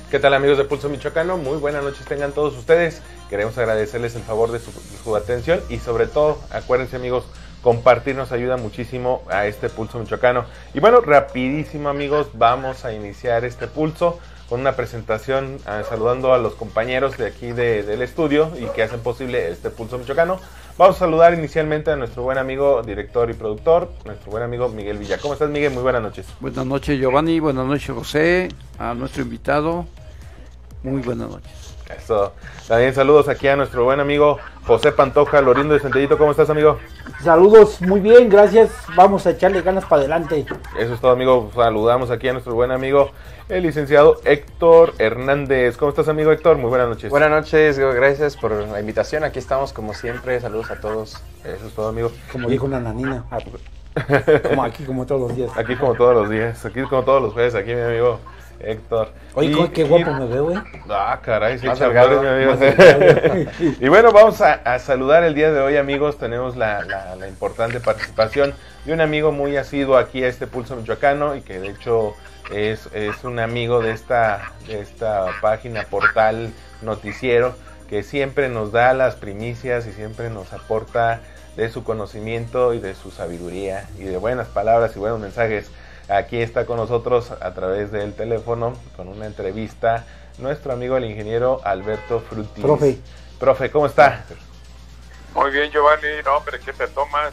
¿Qué tal, amigos de Pulso Michoacano? Muy buenas noches tengan todos ustedes. Queremos agradecerles el favor de su atención y sobre todo, acuérdense, amigos, compartir nos ayuda muchísimo a este Pulso Michoacano. Y bueno, rapidísimo, amigos, vamos a iniciar este pulso con una presentación saludando a los compañeros de aquí del estudio y que hacen posible este Pulso Michoacano. Vamos a saludar inicialmente a nuestro buen amigo, director y productor, nuestro buen amigo Miguel Villa. ¿Cómo estás, Miguel? Muy buenas noches. Buenas noches, Giovanni. Buenas noches, José. A nuestro invitado, muy buenas noches. Eso. También saludos aquí a nuestro buen amigo José Pantoja, Lorindo de Centellito. ¿Cómo estás, amigo? Saludos, muy bien, gracias. Vamos a echarle ganas para adelante. Eso es todo, amigo. Saludamos aquí a nuestro buen amigo, el licenciado Héctor Hernández. ¿Cómo estás, amigo Héctor? Muy buenas noches. Buenas noches, gracias por la invitación. Aquí estamos como siempre. Saludos a todos. Eso es todo, amigo. Como dijo una nanina. Como aquí, como todos los días. Aquí como todos los días. Aquí como todos los jueves. Aquí mi amigo Héctor. Oye, qué guapo me veo, caray, sí, salgado, mi amigo. Y bueno, vamos a saludar el día de hoy, amigos. Tenemos la importante participación de un amigo muy asiduo aquí a este Pulso Michoacano y que de hecho es un amigo de esta página, portal, noticiero, que siempre nos da las primicias y siempre nos aporta de su conocimiento y de su sabiduría y de buenas palabras y buenos mensajes. Aquí está con nosotros a través del teléfono, con una entrevista, nuestro amigo el ingeniero Alberto Frutis. Profe, ¿cómo está? Muy bien, Giovanni. No, hombre, ¿qué te tomas?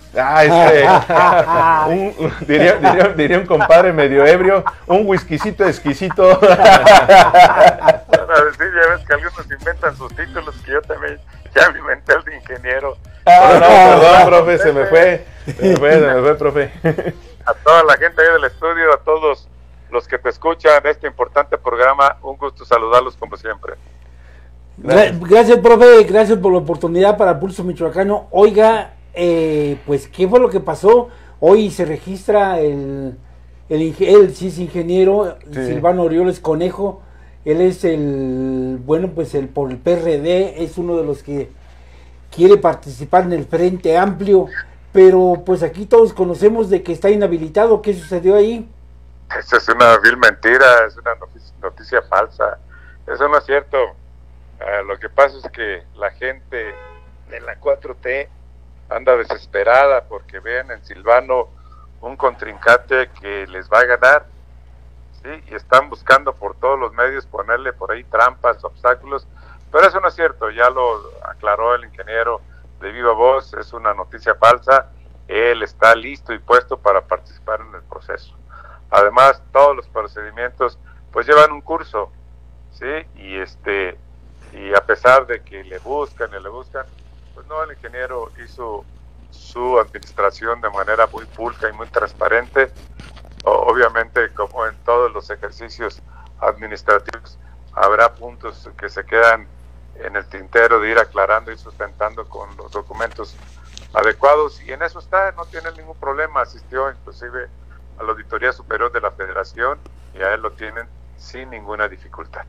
Diría un compadre medio ebrio, un whiskycito exquisito. Bueno, ya ves que algunos inventan sus títulos, que yo también ya me inventé el de ingeniero. Perdón, profe, se me fue, profe. A toda la gente ahí del estudio, a todos los que te escuchan de este importante programa, un gusto saludarlos como siempre. Gracias, profe, gracias por la oportunidad para Pulso Michoacano. Oiga, pues, ¿qué fue lo que pasó? Hoy se registra él sí es ingeniero, sí. Silvano Aureoles Conejo. Él es por el PRD, es uno de los que quiere participar en el Frente Amplio. Pero pues aquí todos conocemos de que está inhabilitado. ¿Qué sucedió ahí? Esa es una vil mentira, es una noticia falsa. Eso no es cierto. Lo que pasa es que la gente de la 4T anda desesperada porque ven en Silvano un contrincante que les va a ganar, ¿sí? Y están buscando por todos los medios ponerle por ahí trampas, obstáculos, pero eso no es cierto. Ya lo aclaró el ingeniero de viva voz, es una noticia falsa. Él está listo y puesto para participar en el proceso. Además, todos los procedimientos pues llevan un curso, ¿sí? Y a pesar de que le buscan, pues no, el ingeniero hizo su administración de manera muy pulcra y muy transparente. Obviamente, como en todos los ejercicios administrativos, habrá puntos que se quedan en el tintero de ir aclarando y sustentando con los documentos adecuados, y en eso está, no tiene ningún problema. Asistió inclusive a la Auditoría Superior de la Federación y a él lo tienen sin ninguna dificultad.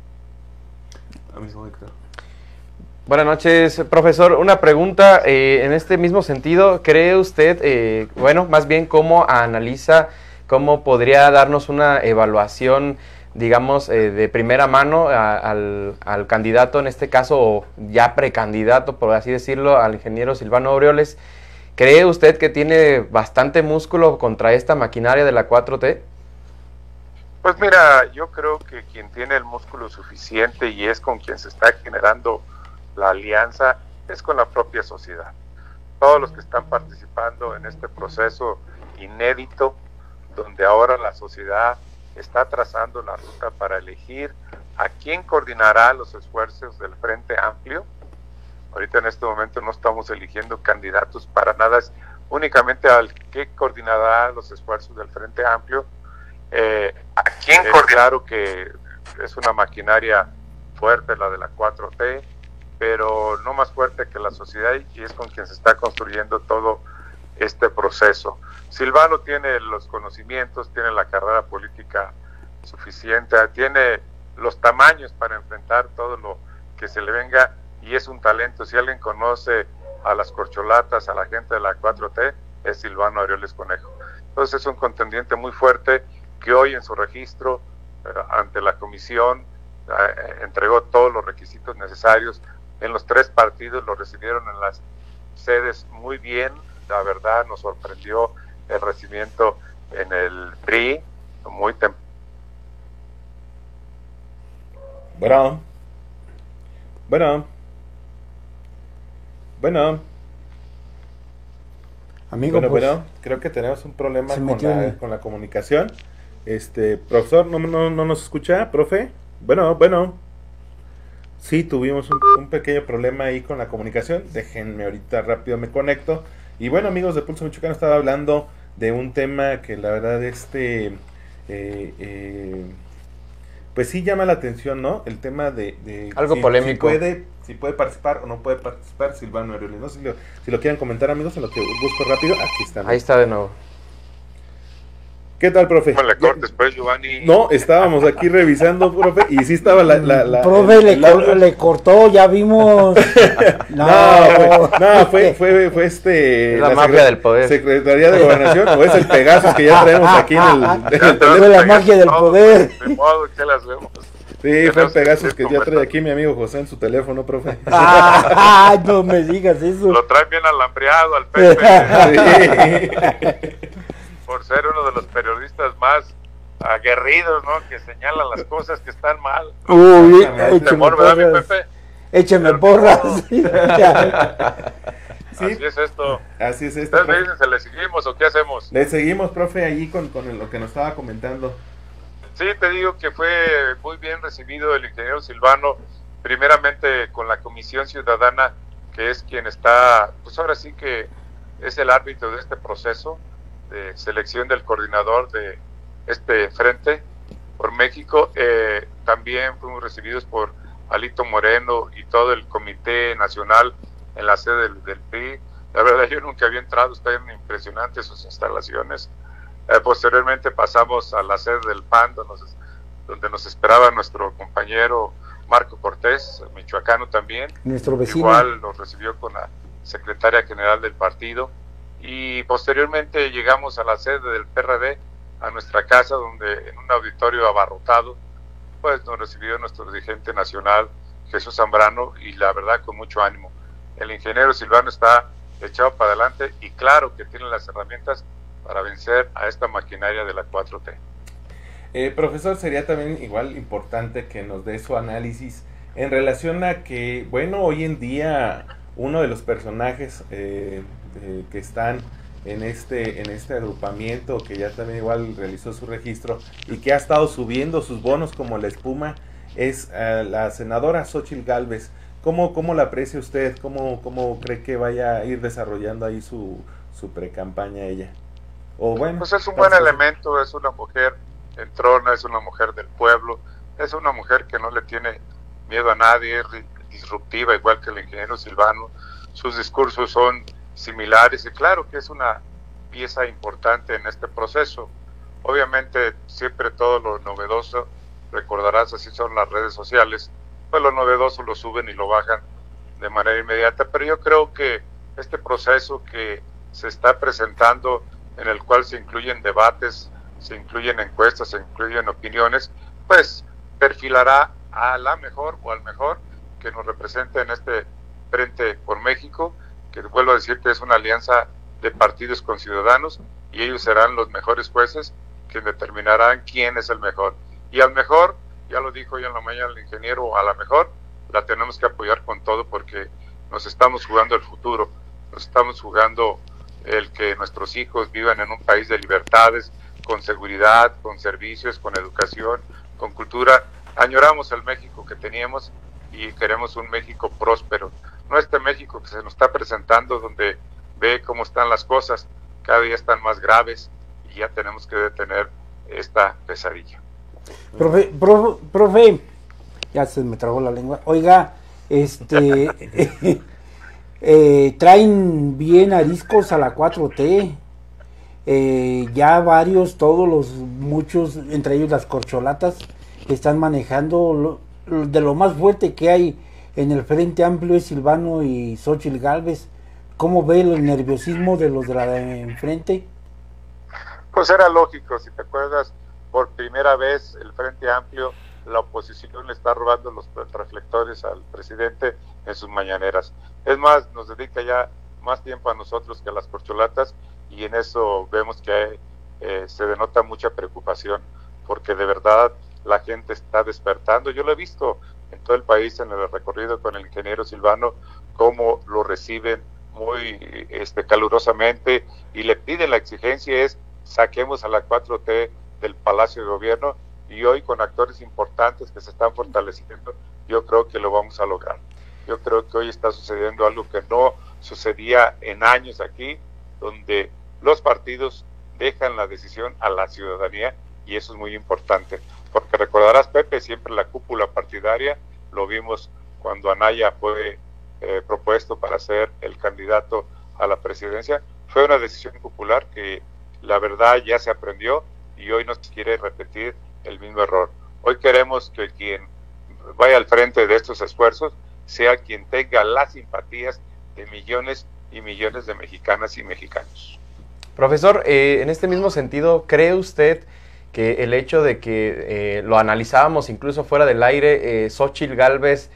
Buenas noches, profesor. Una pregunta en este mismo sentido. ¿Cree usted, más bien cómo analiza, cómo podría darnos una evaluación, digamos, de primera mano al candidato, en este caso, o ya precandidato, por así decirlo, al ingeniero Silvano Aureoles? ¿Cree usted que tiene bastante músculo contra esta maquinaria de la 4T? Pues mira, yo creo que quien tiene el músculo suficiente y es con quien se está generando la alianza es con la propia sociedad. Todos los que están participando en este proceso inédito, donde ahora la sociedad está trazando la ruta para elegir a quién coordinará los esfuerzos del Frente Amplio. Ahorita en este momento no estamos eligiendo candidatos para nada, es únicamente al que coordinará los esfuerzos del Frente Amplio. ¿A quién coordina? Claro que es una maquinaria fuerte la de la 4T, pero no más fuerte que la sociedad, y es con quien se está construyendo todo este proceso. Silvano tiene los conocimientos, tiene la carrera política suficiente, tiene los tamaños para enfrentar todo lo que se le venga, y es un talento. Si alguien conoce a las corcholatas, a la gente de la 4T, es Silvano Aureoles Conejo. Entonces es un contendiente muy fuerte que hoy en su registro ante la comisión entregó todos los requisitos necesarios. En los 3 partidos lo recibieron en las sedes muy bien. La verdad nos sorprendió el recibimiento en el PRI muy temprano. Bueno. Amigo, pues, creo que tenemos un problema con la comunicación. Profesor, ¿no nos escucha, profe? Bueno. Sí, tuvimos un pequeño problema ahí con la comunicación. Déjenme ahorita rápido me conecto. Y bueno, amigos de Pulso Michoacano, estaba hablando de un tema que la verdad pues sí llama la atención, ¿no? El tema de algo polémico. Si puede participar o no puede participar Silvano Aureoles. No sé si lo quieren comentar, amigos, en lo que busco rápido. Aquí está. Ahí está de nuevo. ¿Qué tal, profe? No le cortes, pues, Giovanni. No, estábamos aquí revisando, profe, y sí estaba profe, le cortó, ya vimos. Fue la mafia del poder. Secretaría de Gobernación, o es el Pegasus que ya traemos aquí en el fue la magia del poder. De modo que las vemos. Sí, fue el Pegasus que ya trae aquí mi amigo José en su teléfono, profe. No me digas eso. Lo trae bien alambreado al Pepe. Sí. Por ser uno de los periodistas más aguerridos, ¿no? Que señalan las cosas que están mal. Uy, temor, ¿verdad, mi Pepe? Écheme porras. Sí. Así es esto. Así es esto. ¿Ustedes me dicen, ¿se le seguimos o qué hacemos? Le seguimos, profe, allí con lo que nos estaba comentando. Sí, te digo que fue muy bien recibido el ingeniero Silvano, primeramente con la Comisión Ciudadana, que es quien está, pues ahora sí que es el árbitro de este proceso de selección del coordinador de este frente por México. También fuimos recibidos por Alito Moreno y todo el Comité Nacional en la sede del PRI. La verdad, yo nunca había entrado, están impresionantes sus instalaciones. Posteriormente pasamos a la sede del PAN, donde nos esperaba nuestro compañero Marco Cortés, michoacano también. Nuestro vecino. Igual nos recibió con la secretaria general del partido. Y posteriormente llegamos a la sede del PRD, a nuestra casa, donde en un auditorio abarrotado, pues nos recibió nuestro dirigente nacional, Jesús Zambrano, y la verdad con mucho ánimo. El ingeniero Silvano está echado para adelante y claro que tiene las herramientas para vencer a esta maquinaria de la 4T. Profesor, sería también igual importante que nos dé su análisis en relación a que, bueno, hoy en día uno de los personajes que están en este agrupamiento, que ya también igual realizó su registro y que ha estado subiendo sus bonos como la espuma, es la senadora Xóchitl Gálvez. ¿Cómo la aprecia usted? ¿Cómo cree que vaya a ir desarrollando ahí su precampaña ella? O bueno, pues es un buen elemento, es una mujer entrona, es una mujer del pueblo, es una mujer que no le tiene miedo a nadie, es disruptiva igual que el ingeniero Silvano. Sus discursos son similares y claro que es una pieza importante en este proceso. Obviamente siempre todo lo novedoso, recordarás, así son las redes sociales, pues lo novedoso lo suben y lo bajan de manera inmediata, pero yo creo que este proceso que se está presentando, en el cual se incluyen debates, se incluyen encuestas, se incluyen opiniones, pues perfilará a la mejor o al mejor que nos represente en este Frente por México, que vuelvo a decir que es una alianza de partidos con ciudadanos, y ellos serán los mejores jueces que determinarán quién es el mejor. Y al mejor, ya lo dijo hoy en la mañana el ingeniero, a la mejor la tenemos que apoyar con todo, porque nos estamos jugando el futuro, nos estamos jugando el que nuestros hijos vivan en un país de libertades, con seguridad, con servicios, con educación, con cultura. Añoramos el México que teníamos y queremos un México próspero, no este México que se nos está presentando, donde ve cómo están las cosas, cada día están más graves y ya tenemos que detener esta pesadilla. Profe, ya se me tragó la lengua. Oiga, traen bien ariscos a la 4T. Ya varios, muchos, entre ellos las corcholatas, están manejando de lo más fuerte que hay en el Frente Amplio es Silvano y Xóchitl Gálvez. ¿Cómo ve el nerviosismo de los de la de enfrente? Pues era lógico, si te acuerdas, por primera vez el Frente Amplio la oposición le está robando los reflectores al presidente en sus mañaneras. Es más, nos dedica ya más tiempo a nosotros que a las corcholatas, y en eso vemos que se denota mucha preocupación, porque de verdad la gente está despertando. Yo lo he visto en todo el país, en el recorrido con el ingeniero Silvano, cómo lo reciben muy calurosamente, y le piden, la exigencia es: saquemos a la 4T del Palacio de Gobierno, y hoy con actores importantes que se están fortaleciendo, yo creo que lo vamos a lograr. Yo creo que hoy está sucediendo algo que no sucedía en años aquí, donde los partidos dejan la decisión a la ciudadanía, y eso es muy importante, porque recordarás, Pepe, siempre la cúpula partidaria, lo vimos cuando Anaya fue propuesto para ser el candidato a la presidencia, fue una decisión popular que la verdad ya se aprendió, y hoy no se quiere repetir el mismo error. Hoy queremos que quien vaya al frente de estos esfuerzos sea quien tenga las simpatías de millones y millones de mexicanas y mexicanos. Profesor, en este mismo sentido, ¿cree usted que el hecho de que lo analizábamos incluso fuera del aire, Xóchitl Gálvez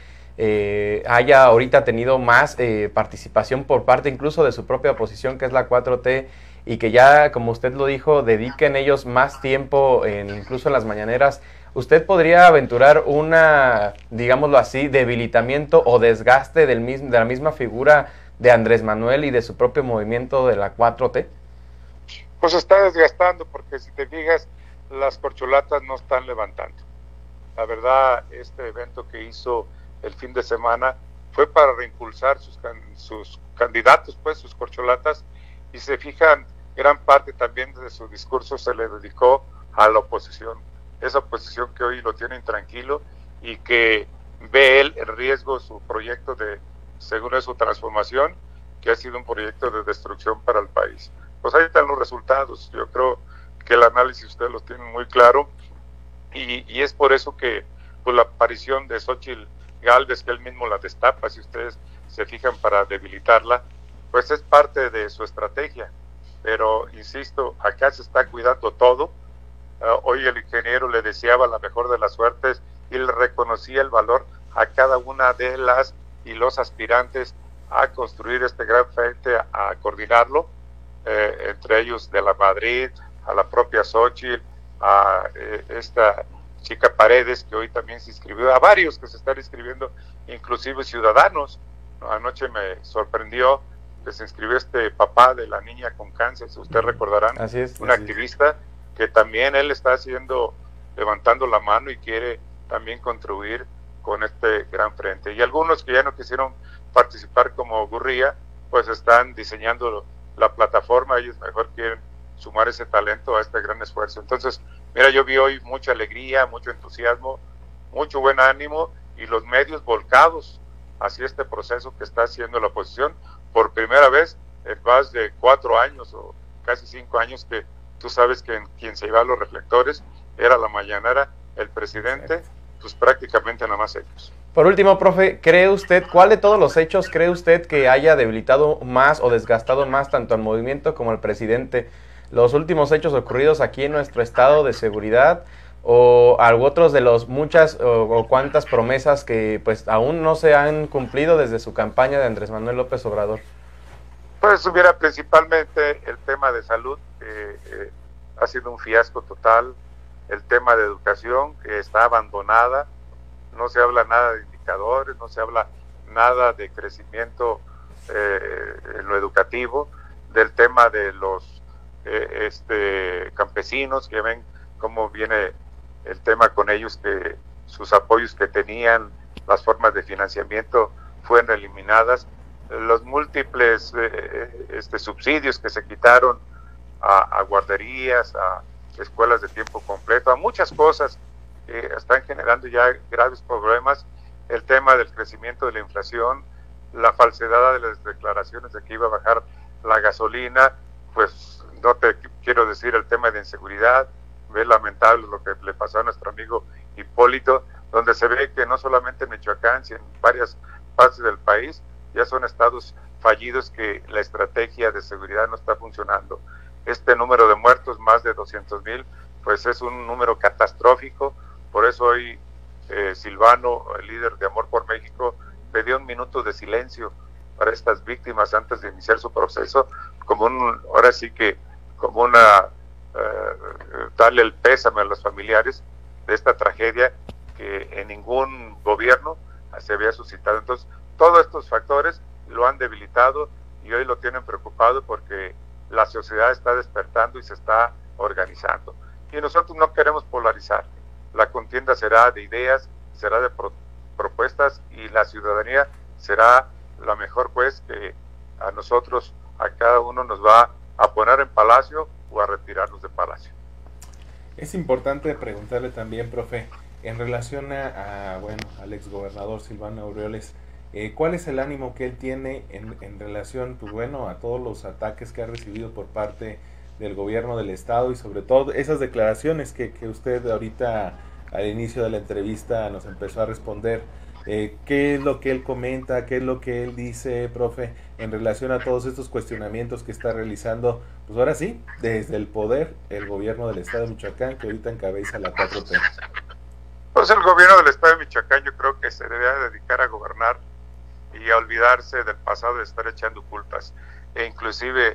haya ahorita tenido más participación por parte incluso de su propia oposición, que es la 4T, y que ya, como usted lo dijo, dediquen ellos más tiempo, incluso en las mañaneras? ¿Usted podría aventurar una, digámoslo así, debilitamiento o desgaste de la misma figura de Andrés Manuel y de su propio movimiento de la 4T? Pues está desgastando, porque si te fijas, las corcholatas no están levantando. La verdad, este evento que hizo el fin de semana fue para reimpulsar sus candidatos, pues sus corcholatas, y se fijan, gran parte también de su discurso se le dedicó a la oposición, esa oposición que hoy lo tiene intranquilo y que ve él en riesgo su proyecto de, según es, su transformación, que ha sido un proyecto de destrucción para el país. Pues ahí están los resultados. Yo creo que el análisis ustedes lo tienen muy claro, y es por eso que pues, la aparición de Xóchitl Gálvez, que él mismo la destapa, si ustedes se fijan, para debilitarla, pues es parte de su estrategia. Pero insisto, acá se está cuidando todo. Hoy el ingeniero le deseaba la mejor de las suertes y le reconocía el valor a cada una de las y los aspirantes a construir este gran frente, a coordinarlo, entre ellos de la Madrid, a la propia Xóchitl, a esta chica Paredes, que hoy también se inscribió, a varios que se están inscribiendo, inclusive ciudadanos. Anoche me sorprendió que se inscribió este papá de la niña con cáncer, si ustedes recordarán, así es, un activista que también él está levantando la mano y quiere también contribuir con este gran frente. Y algunos que ya no quisieron participar como Gurría, pues están diseñando la plataforma, ellos mejor quieren sumar ese talento a este gran esfuerzo. Entonces, mira, yo vi hoy mucha alegría, mucho entusiasmo, mucho buen ánimo, y los medios volcados hacia este proceso que está haciendo la oposición por primera vez en más de 4 años o casi 5 años, que tú sabes que quien se llevaba los reflectores era la mañanera, el presidente, pues prácticamente nada más ellos. Por último, profe, ¿cuál de todos los hechos cree usted que haya debilitado más o desgastado más tanto al movimiento como al presidente? ¿Los últimos hechos ocurridos aquí en nuestro estado de seguridad, o otros de los muchas o cuantas promesas que pues aún no se han cumplido desde su campaña de Andrés Manuel López Obrador? Pues hubiera principalmente el tema de salud, que ha sido un fiasco total, el tema de educación, que está abandonada, no se habla nada de indicadores, no se habla nada de crecimiento en lo educativo, del tema de los campesinos, que ven cómo viene el tema con ellos, que sus apoyos que tenían, las formas de financiamiento fueron eliminadas, los múltiples subsidios que se quitaron a guarderías, a escuelas de tiempo completo, a muchas cosas que están generando ya graves problemas, el tema del crecimiento de la inflación, la falsedad de las declaraciones de que iba a bajar la gasolina, pues no te quiero decir el tema de inseguridad. Ve lamentable lo que le pasó a nuestro amigo Hipólito, donde se ve que no solamente en Michoacán, sino en varias partes del país ya son estados fallidos, que la estrategia de seguridad no está funcionando. Este número de muertos, más de 200,000, pues es un número catastrófico. Por eso hoy Silvano, el líder de Amor por México, pedía 1 minuto de silencio para estas víctimas antes de iniciar su proceso, ahora sí que como darle el pésame a los familiares de esta tragedia que en ningún gobierno se había suscitado. Entonces, todos estos factores lo han debilitado y hoy lo tienen preocupado porque la sociedad está despertando y se está organizando. Y nosotros no queremos polarizar. La contienda será de ideas, será de propuestas, y la ciudadanía será la mejor juez que a nosotros, a cada uno nos va a poner en Palacio o a retirarnos de Palacio. Es importante preguntarle también, profe, en relación al exgobernador Silvano Aureoles, ¿cuál es el ánimo que él tiene en relación, pues bueno, a todos los ataques que ha recibido por parte del gobierno del estado y sobre todo esas declaraciones que usted ahorita al inicio de la entrevista nos empezó a responder? ¿Qué es lo que él comenta, qué es lo que él dice, profe, en relación a todos estos cuestionamientos que está realizando, pues ahora sí, desde el poder, el gobierno del estado de Michoacán, que ahorita encabeza la 4T? Pues el gobierno del estado de Michoacán yo creo que se debe dedicar a gobernar y a olvidarse del pasado, de estar echando culpas, e inclusive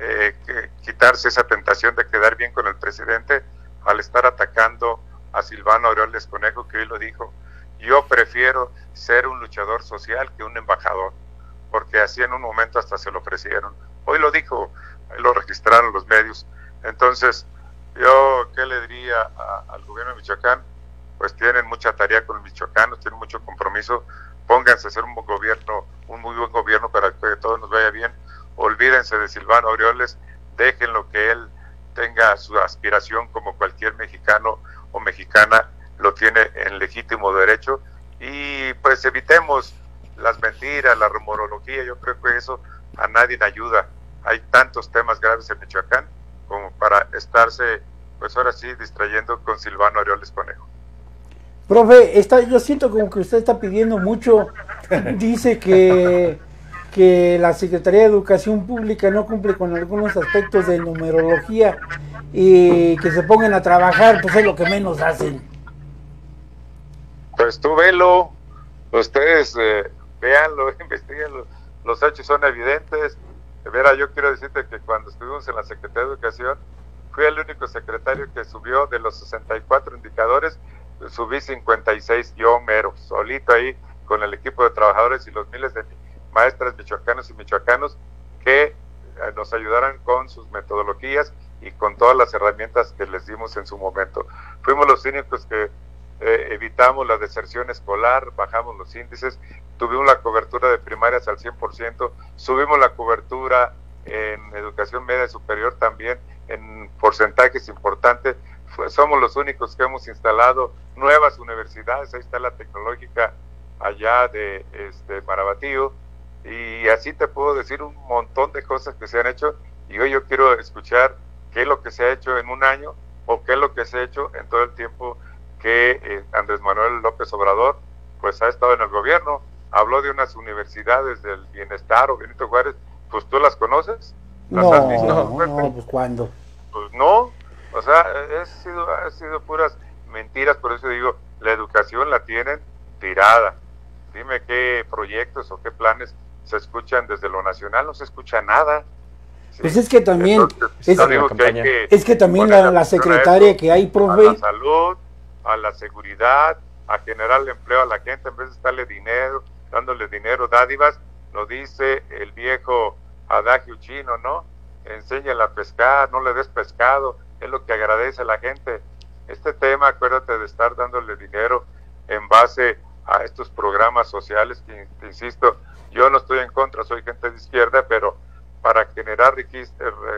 quitarse esa tentación de quedar bien con el presidente al estar atacando a Silvano Aureoles Conejo, que hoy lo dijo: yo prefiero ser un luchador social que un embajador, porque así en un momento hasta se lo ofrecieron. Hoy lo dijo, lo registraron los medios. Entonces, yo, ¿qué le diría al gobierno de Michoacán? Pues tienen mucha tarea con los michoacanos, tienen mucho compromiso. Pónganse a hacer un muy buen gobierno para que todo nos vaya bien. Olvídense de Silvano Aureoles, déjenlo que él tenga su aspiración como cualquier mexicano o mexicana lo tiene en legítimo derecho, y pues evitemos las mentiras, la rumorología. Yo creo que eso a nadie ayuda. Hay tantos temas graves en Michoacán como para estarse, pues ahora sí, distrayendo con Silvano Aureoles Conejo. Profe, yo siento como que usted está pidiendo mucho. Dice que la Secretaría de Educación Pública no cumple con algunos aspectos de numerología y que se pongan a trabajar, pues es lo que menos hacen. Pues tú velo, ustedes véanlo, investiguenlo, los hechos son evidentes. Vera, yo quiero decirte que cuando estuvimos en la Secretaría de Educación, fui el único secretario que subió de los 64 indicadores, subí 56 yo mero, solito ahí, con el equipo de trabajadores y los miles de maestras michoacanos y michoacanos que nos ayudaran con sus metodologías y con todas las herramientas que les dimos en su momento. Fuimos los únicos que evitamos la deserción escolar, bajamos los índices, tuvimos la cobertura de primarias al 100%, subimos la cobertura en educación media y superior también en porcentajes importantes. Somos los únicos que hemos instalado nuevas universidades. Ahí está la tecnológica allá de Marabatío, y así te puedo decir un montón de cosas que se han hecho, y hoy yo quiero escuchar qué es lo que se ha hecho en un año o qué es lo que se ha hecho en todo el tiempo que Andrés Manuel López Obrador pues ha estado en el gobierno. Habló de unas universidades del bienestar o Benito Juárez, pues ¿tú las conoces? ¿Las has visto? No, pues ¿cuándo? Pues no, o sea, ha sido puras mentiras. Por eso digo, la educación la tienen tirada. Dime qué proyectos o qué planes se escuchan desde lo nacional. No se escucha nada. ¿Sí? Pues es que también Entonces, es que también la secretaria que hay, profe, a la salud, a la seguridad, a generarle empleo a la gente en vez de estarle dinero, dándole dinero, dádivas. Lo dice el viejo adagio chino, ¿no? Enséñale a pescar, no le des pescado, es lo que agradece a la gente. Este tema, acuérdate de estar dándole dinero en base a estos programas sociales que, te insisto, yo no estoy en contra, soy gente de izquierda, pero para generar riqueza,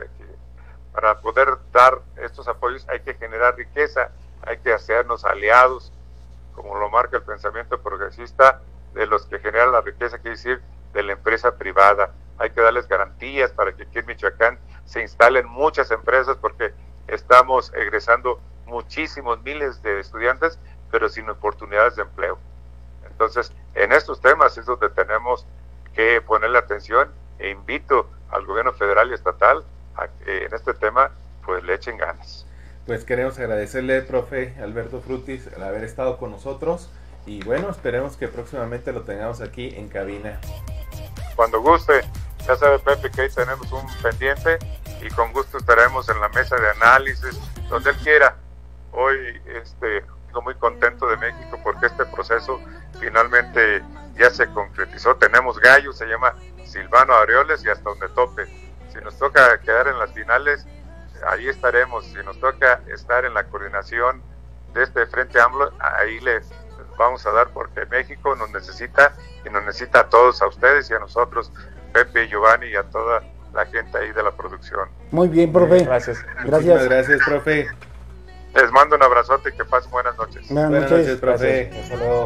para poder dar estos apoyos hay que generar riqueza, hay que hacernos aliados, como lo marca el pensamiento progresista, de los que generan la riqueza, quiere decir de la empresa privada. Hay que darles garantías para que aquí en Michoacán se instalen muchas empresas, porque estamos egresando muchísimos miles de estudiantes, pero sin oportunidades de empleo. Entonces, en estos temas es donde tenemos que ponerle atención, e invito al gobierno federal y estatal a que en este tema pues le echen ganas. Pues queremos agradecerle, profe Alberto Frutis, el haber estado con nosotros Y bueno, esperemos que próximamente lo tengamos aquí en cabina. Cuando guste, ya sabe Pepe que ahí tenemos un pendiente y con gusto estaremos en la mesa de análisis, donde él quiera. Hoy estoy muy contento de México porque este proceso finalmente ya se concretizó. Tenemos gallo, se llama Silvano Aureoles y hasta donde tope. Si nos toca quedar en las finales, ahí estaremos. Si nos toca estar en la coordinación de este Frente AMLO, ahí les vamos a dar, porque México nos necesita y nos necesita a todos, a ustedes y a nosotros, Pepe, Giovanni y a toda la gente ahí de la producción. Muy bien, profe. Gracias. Muchísimas gracias, profe. Les mando un abrazote y que pasen buenas noches. Buenas noches, profe. Hasta luego.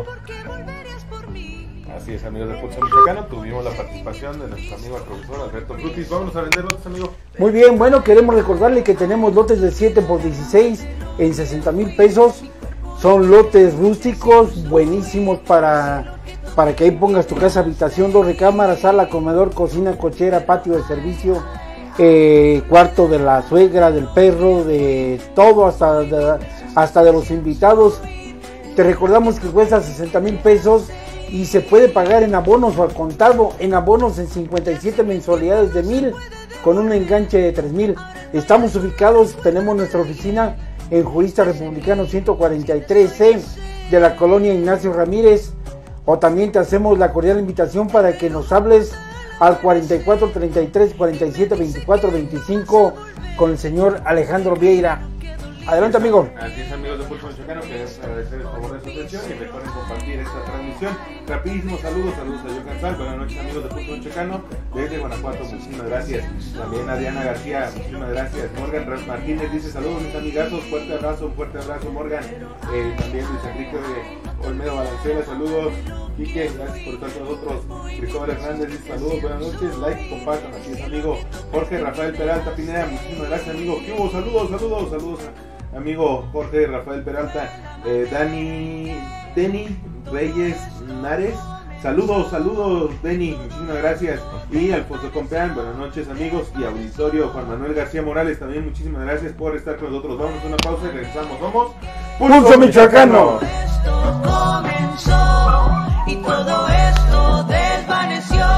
Así es, amigos de Pulso Michoacano, tuvimos la participación de nuestro amigo el profesor Alberto Frutis. Vámonos a vender lotes, amigo. Muy bien, bueno, queremos recordarle que tenemos lotes de 7x16 en 60,000 pesos. Son lotes rústicos, buenísimos para que ahí pongas tu casa, habitación, 2 recámaras, sala, comedor, cocina, cochera, patio de servicio, cuarto de la suegra, del perro, de todo, hasta de los invitados. Te recordamos que cuesta 60,000 pesos y se puede pagar en abonos o al contado, en abonos en 57 mensualidades de 1,000 con un enganche de 3,000. Estamos ubicados, tenemos nuestra oficina en Jurista Republicano 143C de la colonia Ignacio Ramírez, o también te hacemos la cordial invitación para que nos hables al 44 33 47 24 25 con el señor Alejandro Vieira. Adelante, amigo. Así es, amigos de Pulso Michoacano, queremos agradecer el favor de su atención y recuerden compartir esta transmisión. Rapidísimos saludos a Jocan Sal. Buenas noches, amigos de Pulso Michoacano desde Guanajuato, muchísimas gracias. También a Diana García, muchísimas gracias. Morgan Martínez dice saludos, mis amigazos, un fuerte abrazo, Morgan. También Luis Enrique Olmedo Balancela, saludos. Quique, gracias por estar con nosotros. Cristóbal Hernández dice saludos, buenas noches, like, compartan, así es, amigo. Jorge Rafael Peralta Pineda, muchísimas gracias, amigo. ¿Qué hubo? Saludos. Amigo Jorge Rafael Peralta, Deni Reyes Nares, saludos, Deni, muchísimas gracias. Y Alfonso Compeán, buenas noches, amigos. Y auditorio Juan Manuel García Morales, también muchísimas gracias por estar con nosotros. Vamos a una pausa y regresamos. Somos Pulso Michoacano. Esto comenzó y todo esto desvaneció,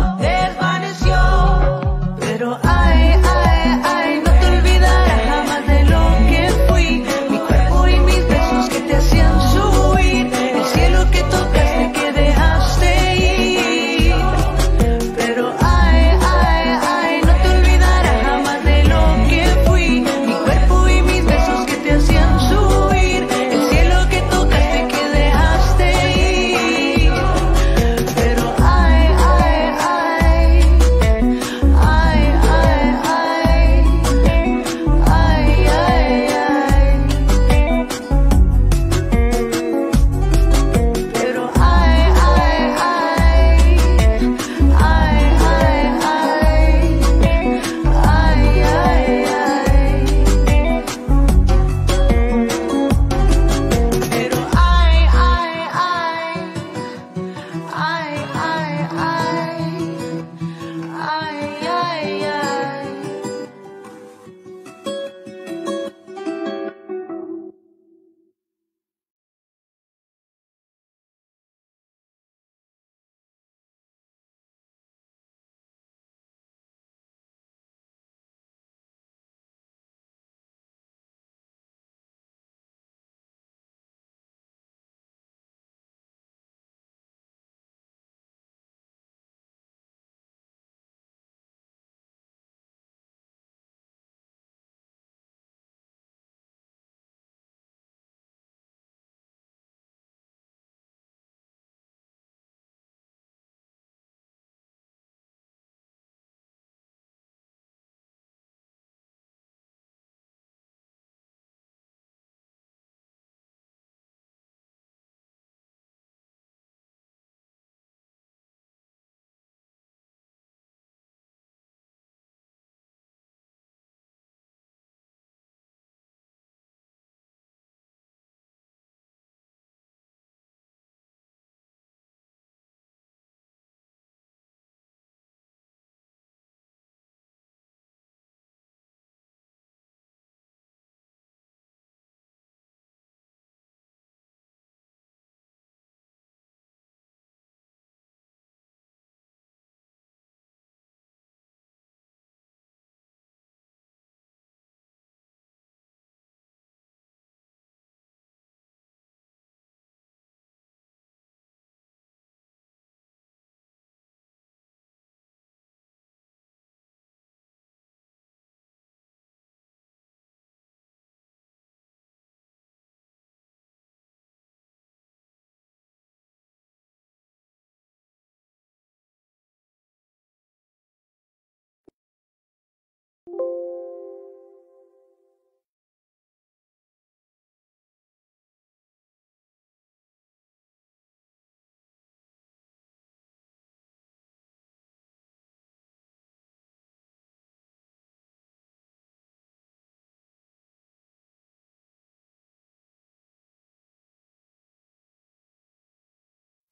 pero ay, no te olvidarás jamás de lo que fui, mi cuerpo y mis besos que te hacían subir, el cielo que tocaste que dejaste ir, pero ay, no te olvidarás jamás de lo que fui, mi cuerpo y mis besos que te hacían subir, el cielo que tocaste que dejaste ir.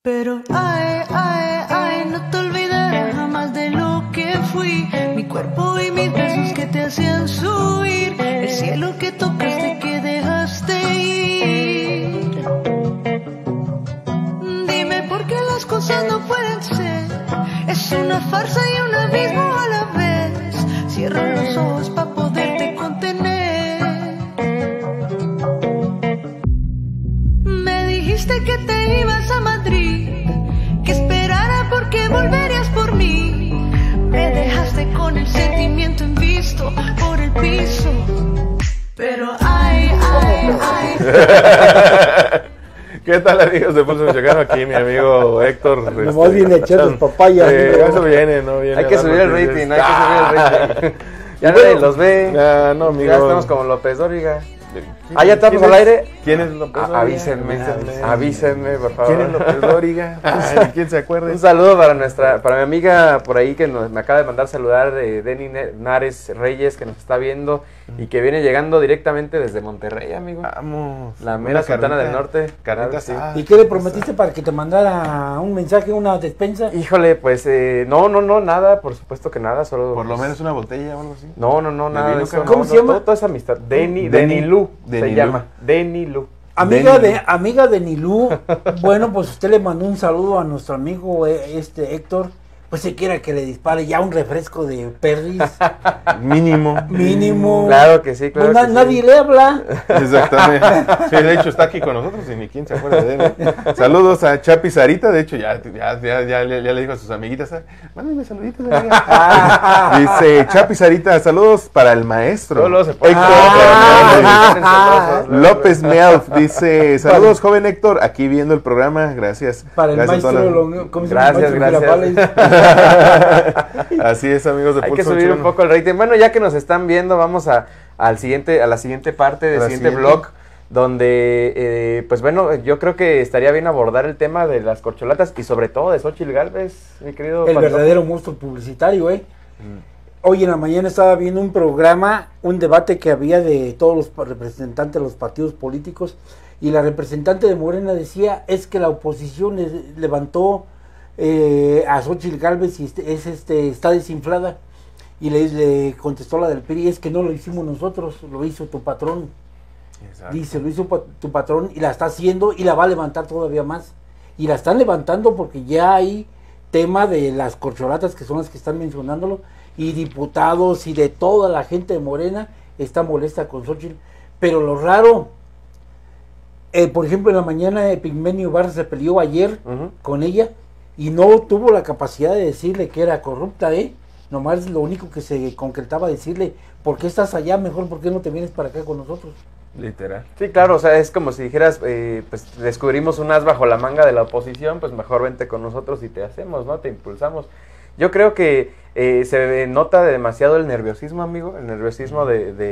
Pero ay, ay, ay, no te olvidaré jamás de lo que fui. Mi cuerpo y mis besos que te hacían subir. El cielo que tocaste, que dejaste ir. Dime por qué las cosas no pueden ser. Es una farsa y un abismo a la vez. Cierra los ojos para poderte contener. Me dijiste que te ibas a Madrid, que esperara porque volverías por mí. Me dejaste con el sentimiento invisto por el piso. Pero ay, ay, ay. ¿Qué tal, amigos de Pulso Michoacano? Aquí mi amigo Héctor. Nomás viene a echar sus papayas. Eso viene, ¿no? Viene Hay que a dar subir el noticias. rating, hay que subir el rating. Ya nadie los ve. Ya, no, amigo. Ya estamos como López Dóriga. ¿Quién- ya estamos quién al es- aire. ¿Quién es López Dóriga? Avísenme, por favor. ¿Quién es López Dóriga? Ay, ¿quién se acuerda? Un saludo para mi amiga por ahí que me acaba de mandar saludar, Denny Nares Reyes, que nos está viendo y que viene llegando directamente desde Monterrey, amigo. Vamos. La mera Una Sultana del carnita- Norte. Carnita Claro que sí. asada. ¿Y qué le prometiste para que te mandara un mensaje, una despensa? Híjole, pues no, nada, por supuesto que nada, solo... Por lo menos una botella o algo así. No, nada vino de eso. con- ¿Cómo se llama? Todo es amistad. Denny Denny Lu Lu. se llama. Denny Lu. Amiga de Nilú, bueno, pues usted le mandó un saludo a nuestro amigo Héctor. Pues se quiera que le dispare ya un refresco de Perris Mínimo. mínimo. Claro que sí, claro Pues que sí. nadie le habla. Exactamente. Sí, de hecho está aquí con nosotros y ni quién se acuerda de él. Saludos a Chapi Sarita. De hecho, ya le dijo a sus amiguitas: mándenme saluditos, amiga. Dice Chapi Sarita: saludos para el maestro. Luego se pone- Héctor López Mealf dice: saludos, joven Héctor. Aquí viendo el programa. Gracias. Para el Gracias a maestro, todas las- ¿cómo se llama? Gracias, Maestro gracias. Girafales. Así es, amigos de Hay que Pulso subir un Michoacano. poco el rating. Bueno, ya que nos están viendo, vamos a la siguiente parte del La siguiente siguiente. blog, donde, pues bueno, yo creo que estaría bien abordar el tema de las corcholatas y sobre todo de Xóchitl Gálvez, mi querido El Pantoja. verdadero monstruo publicitario, Hoy en la mañana estaba viendo un programa, un debate que había de todos los representantes de los partidos políticos, y la representante de Morena decía, es que la oposición levantó a Xóchitl Gálvez y está desinflada, y le contestó la del PRI, es que no lo hicimos nosotros, lo hizo tu patrón. Exacto. Dice, lo hizo tu patrón y la está haciendo y la va a levantar todavía más. Y la están levantando porque ya hay tema de las corcholatas, que son las que están mencionándolo, y diputados y de toda la gente de Morena está molesta con Xóchitl. Pero lo raro, por ejemplo, en la mañana Epigmenio Barra se peleó ayer Ujú. con ella y no tuvo la capacidad de decirle que era corrupta, Nomás lo único que se concretaba decirle, ¿por qué estás allá? Mejor, ¿por qué no te vienes para acá con nosotros? Literal. Sí, claro, o sea, es como si dijeras, pues descubrimos un as bajo la manga de la oposición, pues mejor vente con nosotros y te hacemos, ¿no? Te impulsamos. Yo creo que se nota demasiado el nerviosismo, amigo, el nerviosismo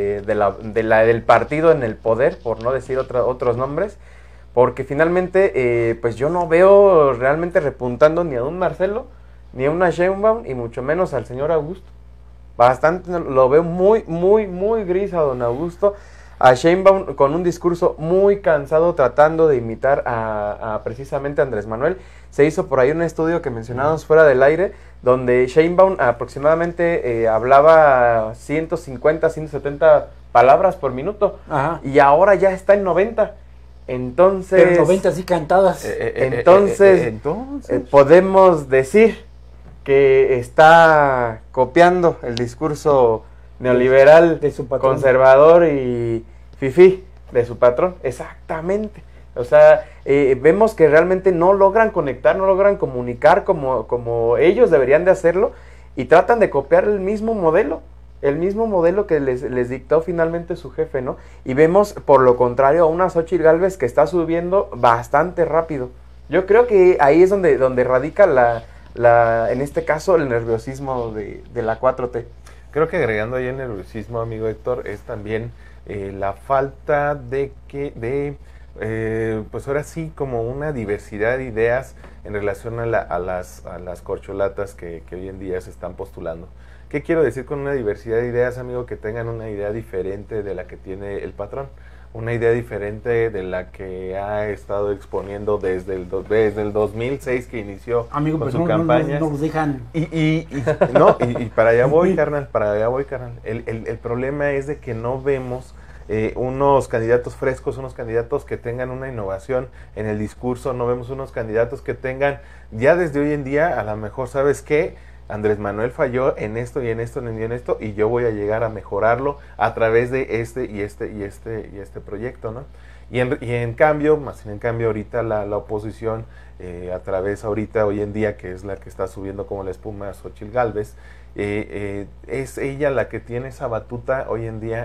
del partido en el poder, por no decir otros nombres, porque finalmente, pues yo no veo realmente repuntando ni a un Marcelo, ni a una Sheinbaum, y mucho menos al señor Augusto. Bastante, lo veo muy gris a don Augusto. A Sheinbaum con un discurso muy cansado tratando de imitar a precisamente Andrés Manuel. Se hizo por ahí un estudio que mencionamos fuera del aire, donde Sheinbaum aproximadamente hablaba 150, 170 palabras por minuto. Ajá. Y ahora ya está en 90. Entonces, Pero 90 así cantadas. Entonces, podemos decir que está copiando el discurso neoliberal, De su patrón. conservador y fifí de su patrón. Exactamente. O sea, vemos que realmente no logran conectar, no logran comunicar como ellos deberían de hacerlo, y tratan de copiar el mismo modelo que les dictó finalmente su jefe, ¿no? Y vemos, por lo contrario, a una Xóchitl Gálvez que está subiendo bastante rápido. Yo creo que ahí es donde radica en este caso, el nerviosismo de la 4T. Creo que agregando ahí el nerviosismo, amigo Héctor, es también la falta pues ahora sí, como una diversidad de ideas en relación a las corcholatas que hoy en día se están postulando. ¿Qué quiero decir con una diversidad de ideas, amigo? Que tengan una idea diferente de la que tiene el patrón. una idea diferente de la que ha estado exponiendo desde el 2006 que inició Amigo, con pues su campaña. no los dejan. Y para allá voy, carnal, para allá voy, carnal. El problema es de que no vemos unos candidatos frescos, unos candidatos que tengan una innovación en el discurso, no vemos unos candidatos que tengan, ya desde hoy en día, a lo mejor, ¿sabes qué? Andrés Manuel falló en esto y en esto y en esto, y yo voy a llegar a mejorarlo a través de este proyecto, ¿no? Y en cambio, más en cambio ahorita la oposición, a través ahorita, hoy en día, que es la que está subiendo como la espuma a Xóchitl Gálvez, es ella la que tiene esa batuta hoy en día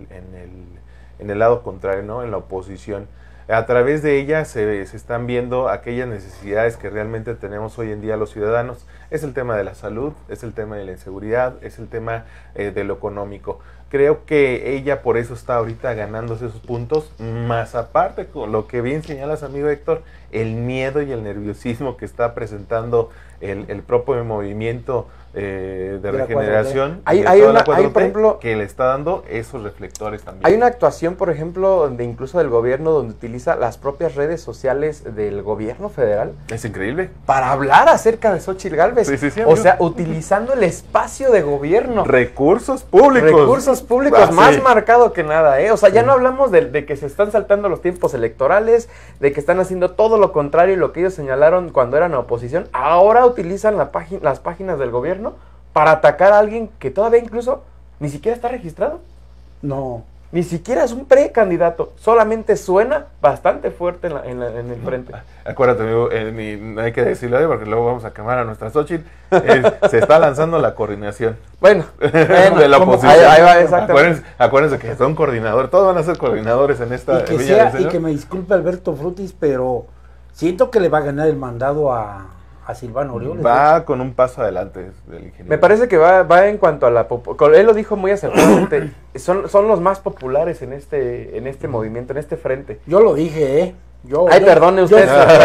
en el lado contrario, ¿no? En la oposición. A través de ella se están viendo aquellas necesidades que realmente tenemos hoy en día los ciudadanos. Es el tema de la salud, es el tema de la inseguridad, es el tema de lo económico. Creo que ella por eso está ahorita ganándose esos puntos, más aparte, con lo que bien señalas, amigo Héctor, el miedo y el nerviosismo que está presentando el propio movimiento de regeneración. Hay, por ejemplo, que le está dando esos reflectores también. Hay una actuación, por ejemplo, incluso del gobierno, donde utiliza las propias redes sociales del gobierno federal. Es increíble. Para hablar acerca de Xóchitl Gálvez. Sí, o sea, utilizando el espacio de gobierno. Recursos públicos. Recursos públicos, más marcado que nada, ¿eh? O sea, ya no hablamos de que se están saltando los tiempos electorales, de que están haciendo todo lo contrario y lo que ellos señalaron cuando eran oposición. Ahora utilizan las páginas del gobierno para atacar a alguien que todavía incluso ni siquiera está registrado. No. Ni siquiera es un precandidato, solamente suena bastante fuerte en el frente. Acuérdate, amigo, no hay que decirlo ahí porque luego vamos a quemar a nuestra Xóchitl. Se está lanzando la coordinación. Bueno, de la oposición. Ahí va, exactamente. Acuérdense que son coordinadores, todos van a ser coordinadores en esta y que me disculpe Alberto Frutis, pero siento que le va a ganar el mandado a Silvano Aureoles. Va con un paso adelante del ingeniero. Me parece que va en cuanto a la él lo dijo muy acertadamente. son los más populares en este movimiento, en este frente. Yo lo dije, perdone usted.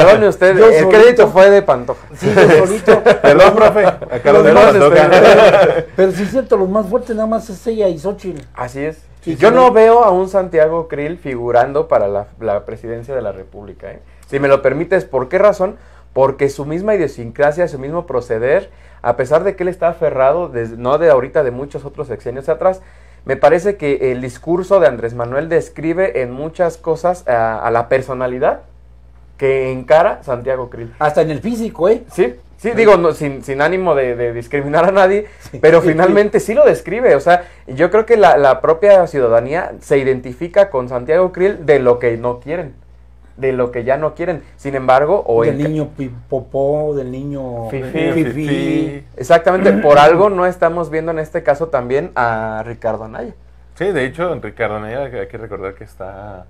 El crédito fue de Pantoja. Sí, yo solito. Perdón, profe. Acá lo dejo Pantoja. Pero sí es cierto, los más fuertes nada más es ella y Xóchitl. Así es. Yo no veo a un Santiago Krill figurando para la presidencia de la República. Si me lo permites, ¿por qué razón? Porque su misma idiosincrasia, su mismo proceder, a pesar de que él está aferrado, no de ahorita, de muchos otros sexenios atrás, me parece que el discurso de Andrés Manuel describe en muchas cosas a la personalidad que encara Santiago Krill. Hasta en el físico, ¿eh? Sí, digo, no, sin ánimo de discriminar a nadie, pero finalmente sí lo describe. O sea, yo creo que la propia ciudadanía se identifica con Santiago Krill de lo que no quieren. De lo que ya no quieren. Sin embargo, del niño popó, del niño fifí. Exactamente, por algo no estamos viendo en este caso también a Ricardo Anaya. Sí, de hecho, Ricardo Anaya hay que recordar que está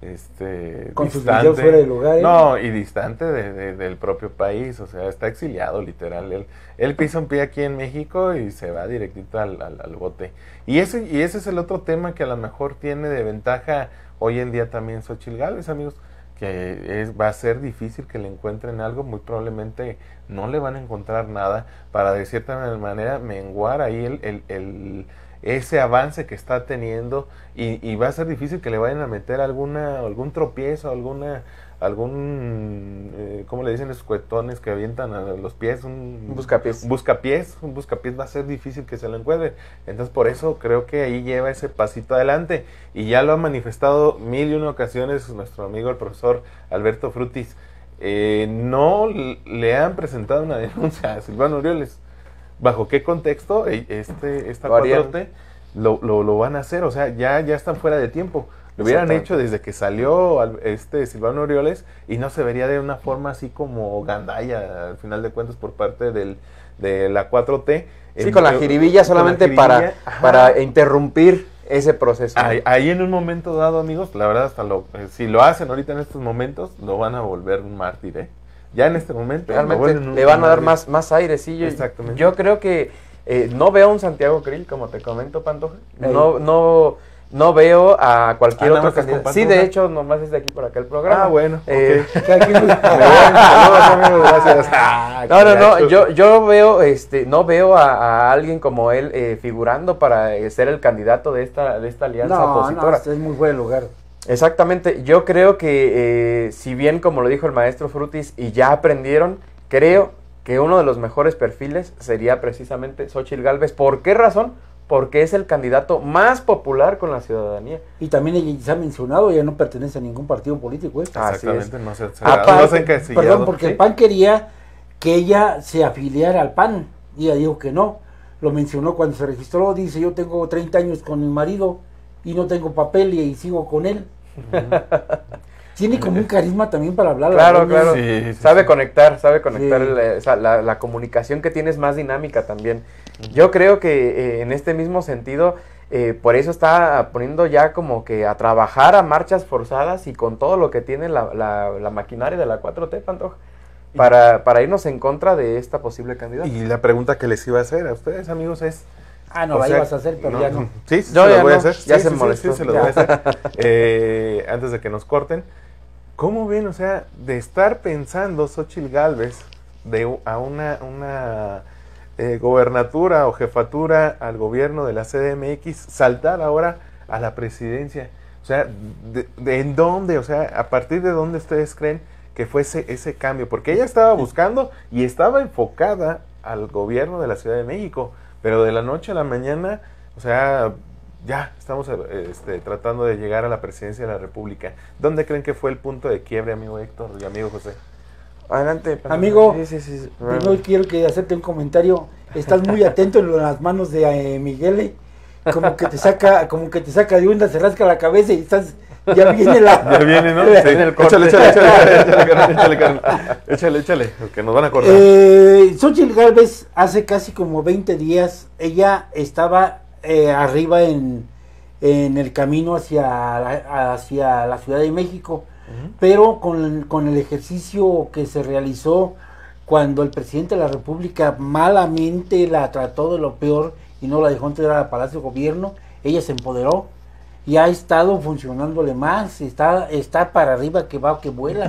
con sus videos fuera de lugar. No, y distante del propio país, o sea, está exiliado literal. Él pisa un pie aquí en México y se va directito al bote. Y ese es el otro tema que a lo mejor tiene de ventaja hoy en día también Xóchitl Gálvez, amigos, que va a ser difícil que le encuentren algo, muy probablemente no le van a encontrar nada para de cierta manera menguar ahí ese avance que está teniendo y va a ser difícil que le vayan a meter algún tropiezo, ¿cómo le dicen esos cuetones que avientan a los pies? Un buscapiés va a ser difícil que se lo encuentre. Entonces por eso creo que ahí lleva ese pasito adelante y ya lo ha manifestado 1001 ocasiones nuestro amigo el profesor Alberto Frutis. No le han presentado una denuncia a Silvano Aureoles. ¿Bajo qué contexto esta 4T lo van a hacer? O sea, ya están fuera de tiempo. Lo hubieran hecho desde que salió Silvano Aureoles y no se vería de una forma así como gandalla, al final de cuentas, por parte de la 4T. Sí, con la jiribilla solamente para interrumpir ese proceso. Ahí en un momento dado, amigos, la verdad, si lo hacen ahorita en estos momentos, lo van a volver un mártir, ¿eh? Ya en este momento realmente le van a dar más aire, sí. Exactamente. Yo creo que no veo a un Santiago Krill, como te comento, Pantoja. No veo a cualquier otro candidato. Sí, de hecho, nomás es de aquí por acá el programa. Bueno. Gracias. No, yo veo, no veo a alguien como él figurando para ser el candidato de esta alianza opositora. No, es muy buen lugar. Exactamente, yo creo que si bien como lo dijo el maestro Frutis y ya aprendieron, creo que uno de los mejores perfiles sería precisamente Xóchitl Gálvez. ¿Por qué razón? Porque es el candidato más popular con la ciudadanía. Y también ella se ha mencionado, ella no pertenece a ningún partido político. Exactamente, no se Perdón, porque el PAN quería que ella se afiliara al PAN, y ella dijo que no. Lo mencionó cuando se registró, dice, yo tengo 30 años con mi marido y no tengo papel y sigo con él. Tiene como un carisma también para hablar. Claro, claro. Sí, sabe conectar Sí. la comunicación que tiene es más dinámica también. Yo creo que en este mismo sentido, por eso está poniendo ya como que a trabajar a marchas forzadas y con todo lo que tiene la maquinaria de la 4T, Pantoja, para irnos en contra de esta posible candidata. Y la pregunta que les iba a hacer a ustedes, amigos, es... No la ibas a hacer, pero ya no. Sí, Yo se ya lo voy a no, hacer. ya Sí, se sí, molestó. sí, se lo voy a hacer. Antes de que nos corten. ¿Cómo ven, o sea, de estar pensando Xóchitl Gálvez a una gobernatura o jefatura al gobierno de la CDMX, saltar ahora a la presidencia? O sea, ¿en dónde? O sea, ¿a partir de dónde ustedes creen que fue ese cambio? Porque ella estaba buscando y estaba enfocada al gobierno de la Ciudad de México, pero de la noche a la mañana, o sea, ya estamos tratando de llegar a la presidencia de la República. ¿Dónde creen que fue el punto de quiebre, amigo Héctor y amigo José? Adelante. Amigo, Sí. primero quiero que hacerte un comentario. Estás muy atento en las manos de Miguel, como que te saca de onda, se rasca la cabeza y estás, ya viene Ya viene, ¿no? Sí. el corte. Échale, que nos van a acordar. Xóchitl Gálvez hace casi como 20 días, ella estaba arriba en el camino hacia la Ciudad de México, pero con el ejercicio que se realizó cuando el presidente de la República malamente la trató de lo peor y no la dejó entrar al Palacio de Gobierno, ella se empoderó y ha estado funcionándole más, está para arriba que va, que vuela.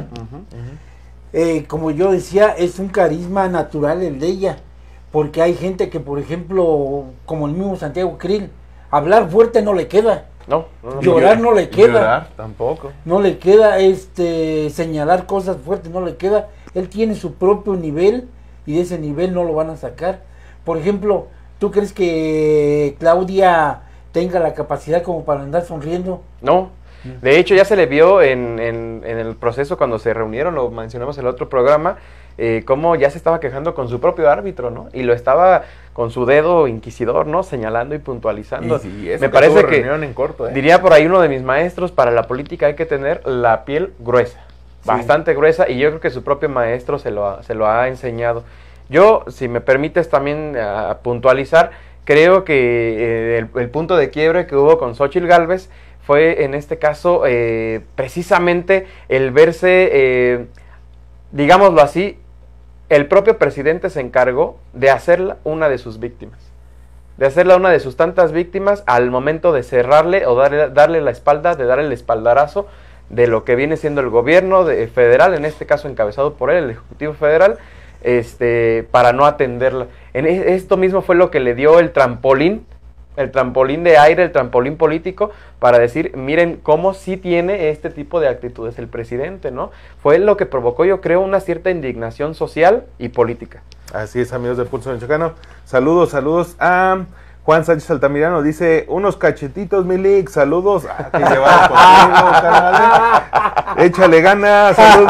Como yo decía, es un carisma natural el de ella, porque hay gente que, por ejemplo, como el mismo Santiago Krill, hablar fuerte no le queda. No. Llorar no le queda. Llorar tampoco. No le queda, señalar cosas fuertes no le queda. Él tiene su propio nivel y de ese nivel no lo van a sacar. Por ejemplo, ¿tú crees que Claudia tenga la capacidad como para andar sonriendo? No. De hecho, ya se le vio en el proceso cuando se reunieron, lo mencionamos en el otro programa, cómo ya se estaba quejando con su propio árbitro, ¿no? Y lo estaba con su dedo inquisidor, ¿no? Señalando y puntualizando. Y eso me que parece tuvo que, reunión en corto, diría por ahí uno de mis maestros, para la política hay que tener la piel gruesa, bastante gruesa, y yo creo que su propio maestro se lo ha enseñado. Yo, si me permites también puntualizar, creo que el punto de quiebre que hubo con Xóchitl Gálvez fue en este caso precisamente el verse, digámoslo así, el propio presidente se encargó de hacerla una de sus víctimas. De hacerla una de sus tantas víctimas al momento de cerrarle o darle la espalda, de darle el espaldarazo de lo que viene siendo el gobierno federal, en este caso encabezado por él, el Ejecutivo Federal, para no atenderla. Esto mismo fue lo que le dio el trampolín de aire, el trampolín político, para decir, miren cómo sí tiene este tipo de actitudes el presidente, ¿no? Fue lo que provocó, yo creo, una cierta indignación social y política. Así es, amigos de Pulso Michoacano. Saludos a Juan Sánchez Altamirano, dice, unos cachetitos, Milik, saludos. Aquí se va conmigo, carnal. Échale ganas, saludos.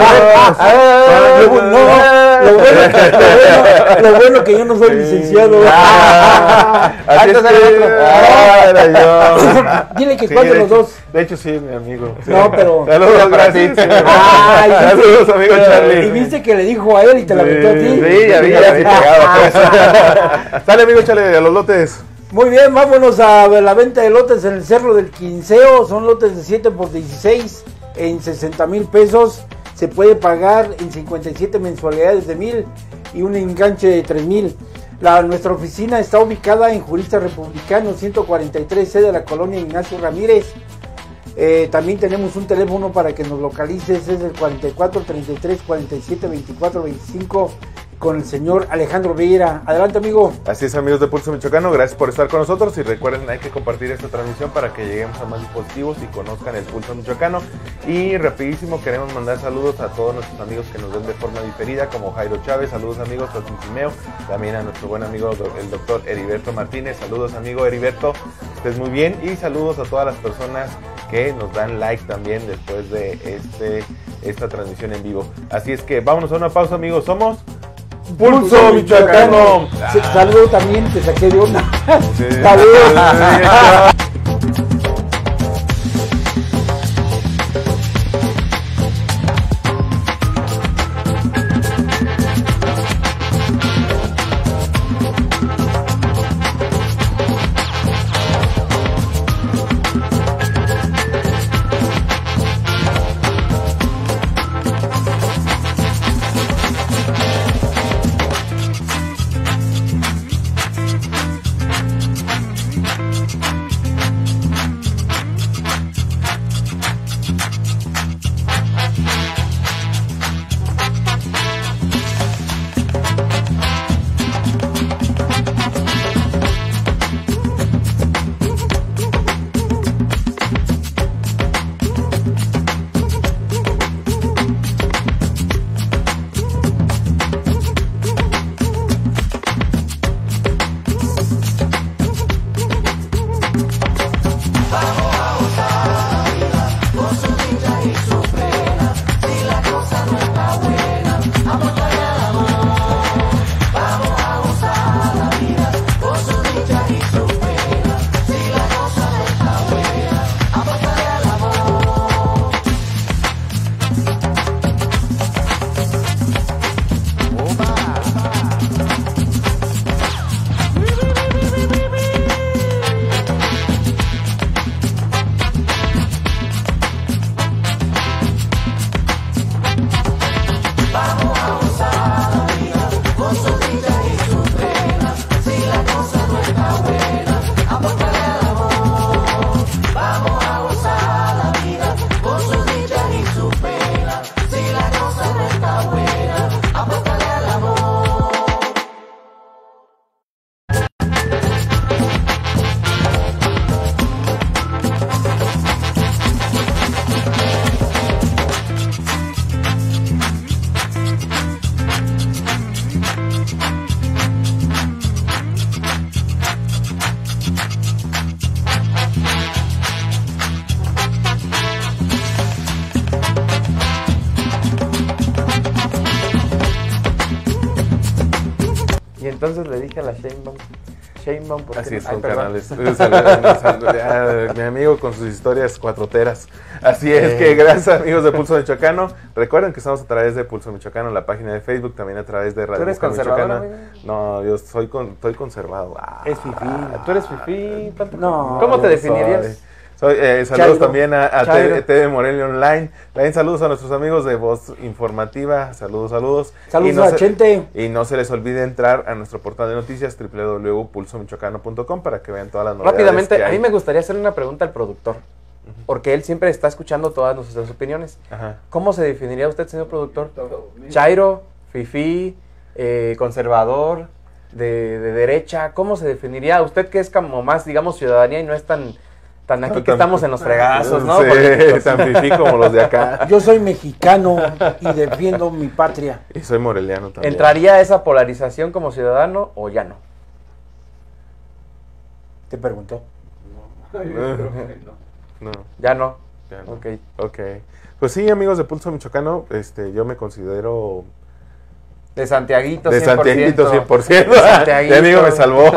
Lo bueno que yo no soy licenciado. Así es era yo. Dile que cuál de los dos. De hecho, sí, mi amigo. Sí. No, pero... Saludos, gracias. Ay, Saludos, amigo Charlie. Y viste que le dijo a él y te la metió a ti. Sí, ya vi pegado. Pues. Sale, amigo, échale a los lotes. Muy bien, vámonos a la venta de lotes en el Cerro del Quinceo. Son lotes de 7 por 16 en 60,000 pesos. Se puede pagar en 57 mensualidades de 1,000 y un enganche de 3,000. Nuestra oficina está ubicada en Jurista Republicano 143C de la colonia Ignacio Ramírez. También tenemos un teléfono para que nos localices, es el 44 33 47 24 25 con el señor Alejandro Vieira. Adelante, amigo. Así es, amigos de Pulso Michoacano, gracias por estar con nosotros y recuerden, hay que compartir esta transmisión para que lleguemos a más dispositivos y conozcan el Pulso Michoacano. Y rapidísimo queremos mandar saludos a todos nuestros amigos que nos ven de forma diferida, como Jairo Chávez, saludos amigos a Tintimeo, también a nuestro buen amigo el doctor Heriberto Martínez, saludos amigo Heriberto, estés muy bien, y saludos a todas las personas que nos dan like también después de esta transmisión en vivo. Así es que vámonos a una pausa, amigos, somos Pulso Michoacano. Saludo también, te saqué de una. Sí. Saludos. Entonces le dije a la Sheinbaum, ¿por qué? Así es, Ay, con perdón. canales. Mi amigo con sus historias cuatroteras. Así es que gracias, amigos de Pulso Michoacano. Recuerden que estamos a través de Pulso Michoacano, la página de Facebook, también a través de Radio ¿Tú eres Música conservador, Michoacana. No, yo estoy conservado. Es fifí. ¿Tú eres fifí? No, ¿Cómo te yo definirías? Saludos Chairo. también a Chairo. TV Morelia Online. También saludos a nuestros amigos de Voz Informativa. Saludos. Saludos a Chente. Y no se les olvide entrar a nuestro portal de noticias www.pulsomichoacano.com para que vean todas las novedades. Rápidamente, que a hay. mí me gustaría hacer una pregunta al productor, porque él siempre está escuchando todas nuestras opiniones. Ajá. ¿Cómo se definiría usted, señor productor? Chairo, fifí, conservador, de derecha, ¿cómo se definiría? Usted que es como más, digamos, ciudadanía y no es tan aquí que estamos en los fregazos, ¿no? Sí, tan fifí como los de acá. Yo soy mexicano y defiendo mi patria. Y soy moreliano también. ¿Entraría esa polarización como ciudadano o ya no? Te preguntó. No, Ya no. ya no. Ok. Pues sí, amigos de Pulso Michoacano, yo me considero De Santiaguito, de 100%. Santiaguito 100%. De Santiaguito. Mi amigo me salvó.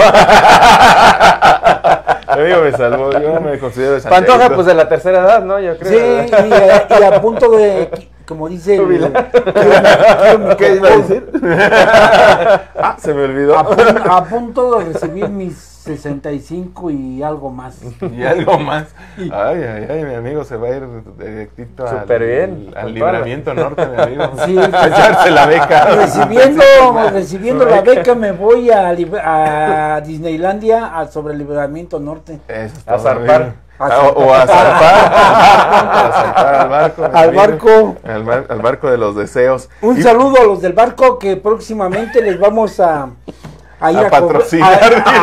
Mi amigo me salvó. Yo me considero de Santiaguito. Pantoja, pues de la tercera edad, ¿no? Yo creo. Sí, y a punto de, como dice el, ¿Qué iba a decir? Se me olvidó. a punto de recibir mis 65 y algo más. Y algo más. Ay, mi amigo se va a ir directito Súper bien. al libramiento norte, mi amigo. Sí. A echarse la beca. Recibiendo la beca me voy a Disneylandia sobre el libramiento norte. Eso es A todo, zarpar. amigo. O a zarpar al barco. Al barco. Al barco de los deseos. Un saludo a los del barco que próximamente les vamos a ir a patrocinar.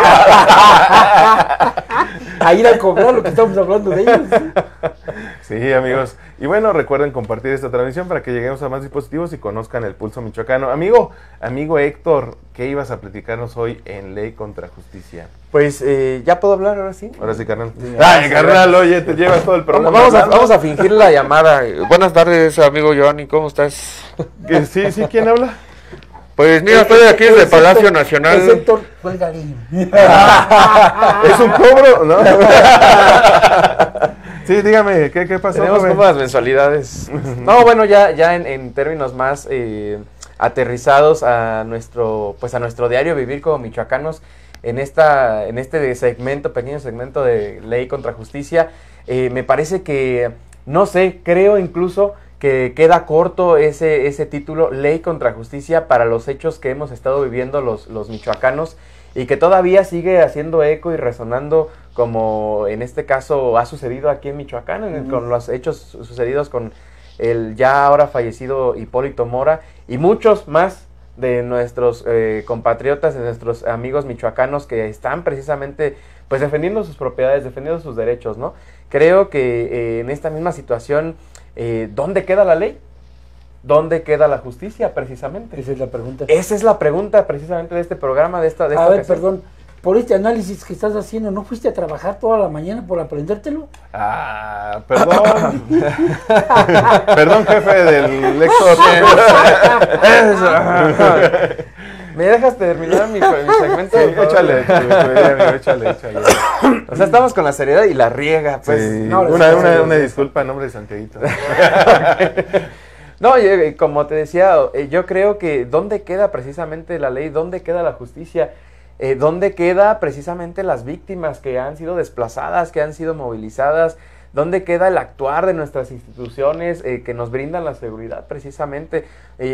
A ir a cobrar lo que estamos hablando de ellos. Sí, amigos. Y bueno, recuerden compartir esta transmisión para que lleguemos a más dispositivos y conozcan el pulso michoacano. Amigo Héctor, ¿qué ibas a platicarnos hoy en Ley contra Justicia? Pues, ¿ya puedo hablar ahora sí? Ahora sí, carnal. Sí, Ay, carnal, oye, te llevas todo el programa. Vamos a fingir la llamada. Buenas tardes, amigo Giovanni, ¿cómo estás? Sí, ¿quién habla? Pues mira, estoy aquí desde el Palacio Nacional. Es Héctor, cuélgale. ¿Es un cobro? ¿No? Sí, dígame, ¿qué pasó? Tenemos joven? como las mensualidades. No, bueno, ya en términos más aterrizados a nuestro diario vivir como michoacanos, en este segmento, pequeño segmento de Ley contra Justicia, me parece que, no sé, creo incluso que queda corto ese título, Ley contra Justicia, para los hechos que hemos estado viviendo los michoacanos, y que todavía sigue haciendo eco y resonando, como en este caso ha sucedido aquí en Michoacán, con los hechos sucedidos con el ya ahora fallecido Hipólito Mora, y muchos más de nuestros compatriotas, de nuestros amigos michoacanos que están precisamente pues defendiendo sus propiedades, defendiendo sus derechos, ¿no? Creo que en esta misma situación, ¿dónde queda la ley? ¿Dónde queda la justicia, precisamente? Esa es la pregunta. Esa es la pregunta, precisamente, de este programa, de esta A ver, ocasión. perdón, por este análisis que estás haciendo, ¿no fuiste a trabajar toda la mañana por aprendértelo? Perdón. Perdón, jefe del Héctor. ¿Me dejas terminar mi segmento? Sí, échale. O sea, estamos con la seriedad y la riega, pues. Sí, no, una disculpa en nombre de Santiaguito. No, como te decía, yo creo que ¿dónde queda precisamente la ley? ¿Dónde queda la justicia? ¿Dónde queda precisamente las víctimas que han sido desplazadas, que han sido movilizadas? ¿Dónde queda el actuar de nuestras instituciones que nos brindan la seguridad precisamente?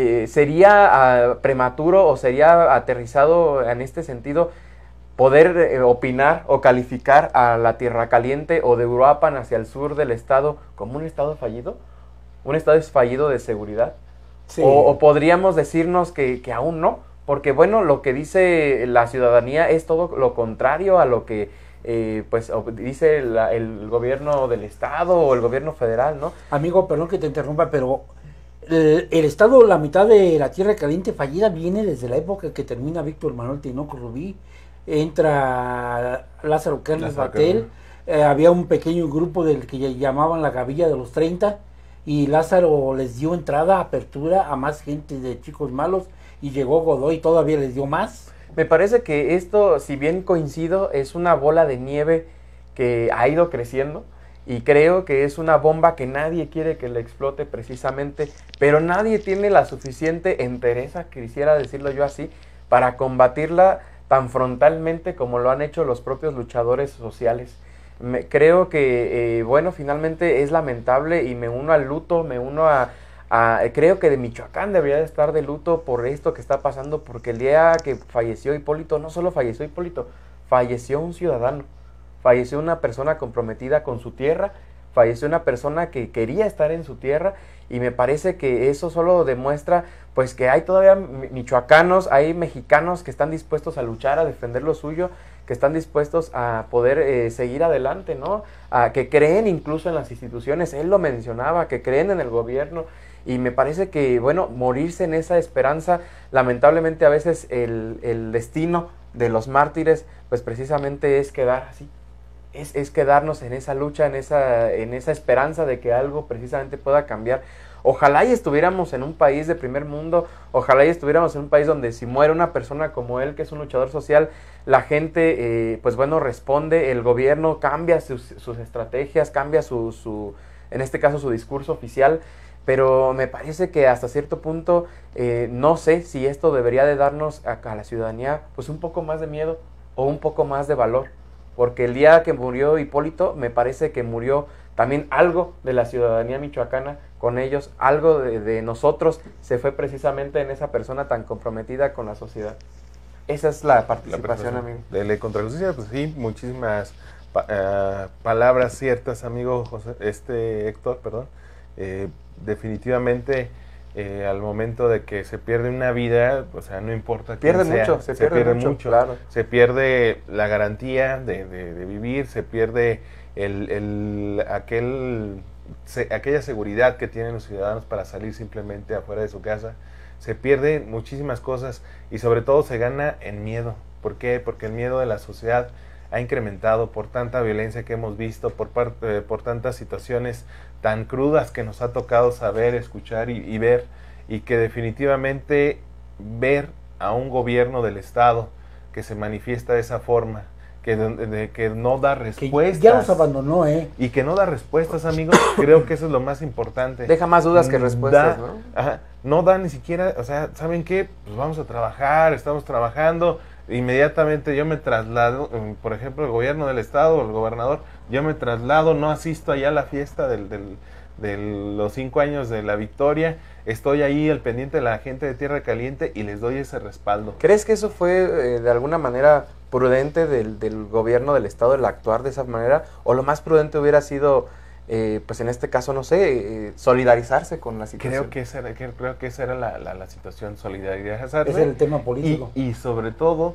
¿Sería prematuro o sería aterrizado en este sentido poder opinar o calificar a la Tierra Caliente o de Uruapan hacia el sur del estado como un estado fallido? ¿Un estado fallido de seguridad? Sí. O podríamos decirnos que aún no, porque bueno, lo que dice la ciudadanía es todo lo contrario a lo que dice el gobierno del estado o el gobierno federal, ¿no? Amigo, perdón que te interrumpa, pero el estado, la mitad de la Tierra Caliente fallida viene desde la época que termina Víctor Manuel Tinoco Rubí, entra Lázaro Cárdenas Batel, había un pequeño grupo del que llamaban la Gavilla de los 30, y Lázaro les dio entrada, apertura a más gente de chicos malos, y llegó Godoy y todavía les dio más. Me parece que esto, si bien coincido, es una bola de nieve que ha ido creciendo, y creo que es una bomba que nadie quiere que le explote precisamente, pero nadie tiene la suficiente entereza, quisiera decirlo yo así, para combatirla tan frontalmente como lo han hecho los propios luchadores sociales. Creo que, finalmente es lamentable y me uno al luto, me uno creo que de Michoacán debería de estar de luto por esto que está pasando, porque el día que falleció Hipólito, no solo falleció Hipólito, falleció un ciudadano, falleció una persona comprometida con su tierra, falleció una persona que quería estar en su tierra, y me parece que eso solo demuestra pues que hay todavía michoacanos, hay mexicanos que están dispuestos a luchar, a defender lo suyo, que están dispuestos a poder seguir adelante, ¿no? Que creen incluso en las instituciones, él lo mencionaba, que creen en el gobierno, y me parece que, morirse en esa esperanza, lamentablemente a veces el destino de los mártires, pues precisamente es quedar así, es quedarnos en esa lucha, en esa esperanza de que algo precisamente pueda cambiar. Ojalá y estuviéramos en un país de primer mundo, ojalá y estuviéramos en un país donde si muere una persona como él, que es un luchador social, la gente, responde, el gobierno cambia sus estrategias, cambia en este caso su discurso oficial, pero me parece que hasta cierto punto, no sé si esto debería de darnos a la ciudadanía pues un poco más de miedo o un poco más de valor, porque el día que murió Hipólito, me parece que murió también algo de la ciudadanía michoacana con ellos, algo de nosotros se fue precisamente en esa persona tan comprometida con la sociedad. Esa es la participación, amigo. De Ley contra la Justicia, pues sí, muchísimas palabras ciertas, amigo José, Héctor, perdón. Definitivamente, al momento de que se pierde una vida, o sea, no importa quién sea, se pierde mucho, claro. Se pierde la garantía de vivir, se pierde aquella seguridad que tienen los ciudadanos para salir simplemente afuera de su casa. Se pierden muchísimas cosas y sobre todo se gana en miedo. ¿Por qué? Porque el miedo de la sociedad ha incrementado por tanta violencia que hemos visto, por tantas situaciones tan crudas que nos ha tocado saber, escuchar y ver, y que definitivamente ver a un gobierno del Estado que se manifiesta de esa forma, que no da respuestas. Que ya los abandonó, Y que no da respuestas, amigos, creo que eso es lo más importante. Deja más dudas que respuestas, ¿no? Ajá, no da ni siquiera, o sea, ¿saben qué? Pues vamos a trabajar, estamos trabajando, inmediatamente yo me traslado, por ejemplo, el gobierno del Estado, el gobernador, yo me traslado, no asisto allá a la fiesta de los 5 años de la victoria, estoy ahí al pendiente de la gente de Tierra Caliente y les doy ese respaldo. ¿Crees que eso fue de alguna manera prudente del gobierno del Estado el actuar de esa manera? ¿O lo más prudente hubiera sido, pues en este caso, no sé, solidarizarse con la situación? Creo que esa era la situación, solidarizarse. Ese es el tema político. Y sobre todo,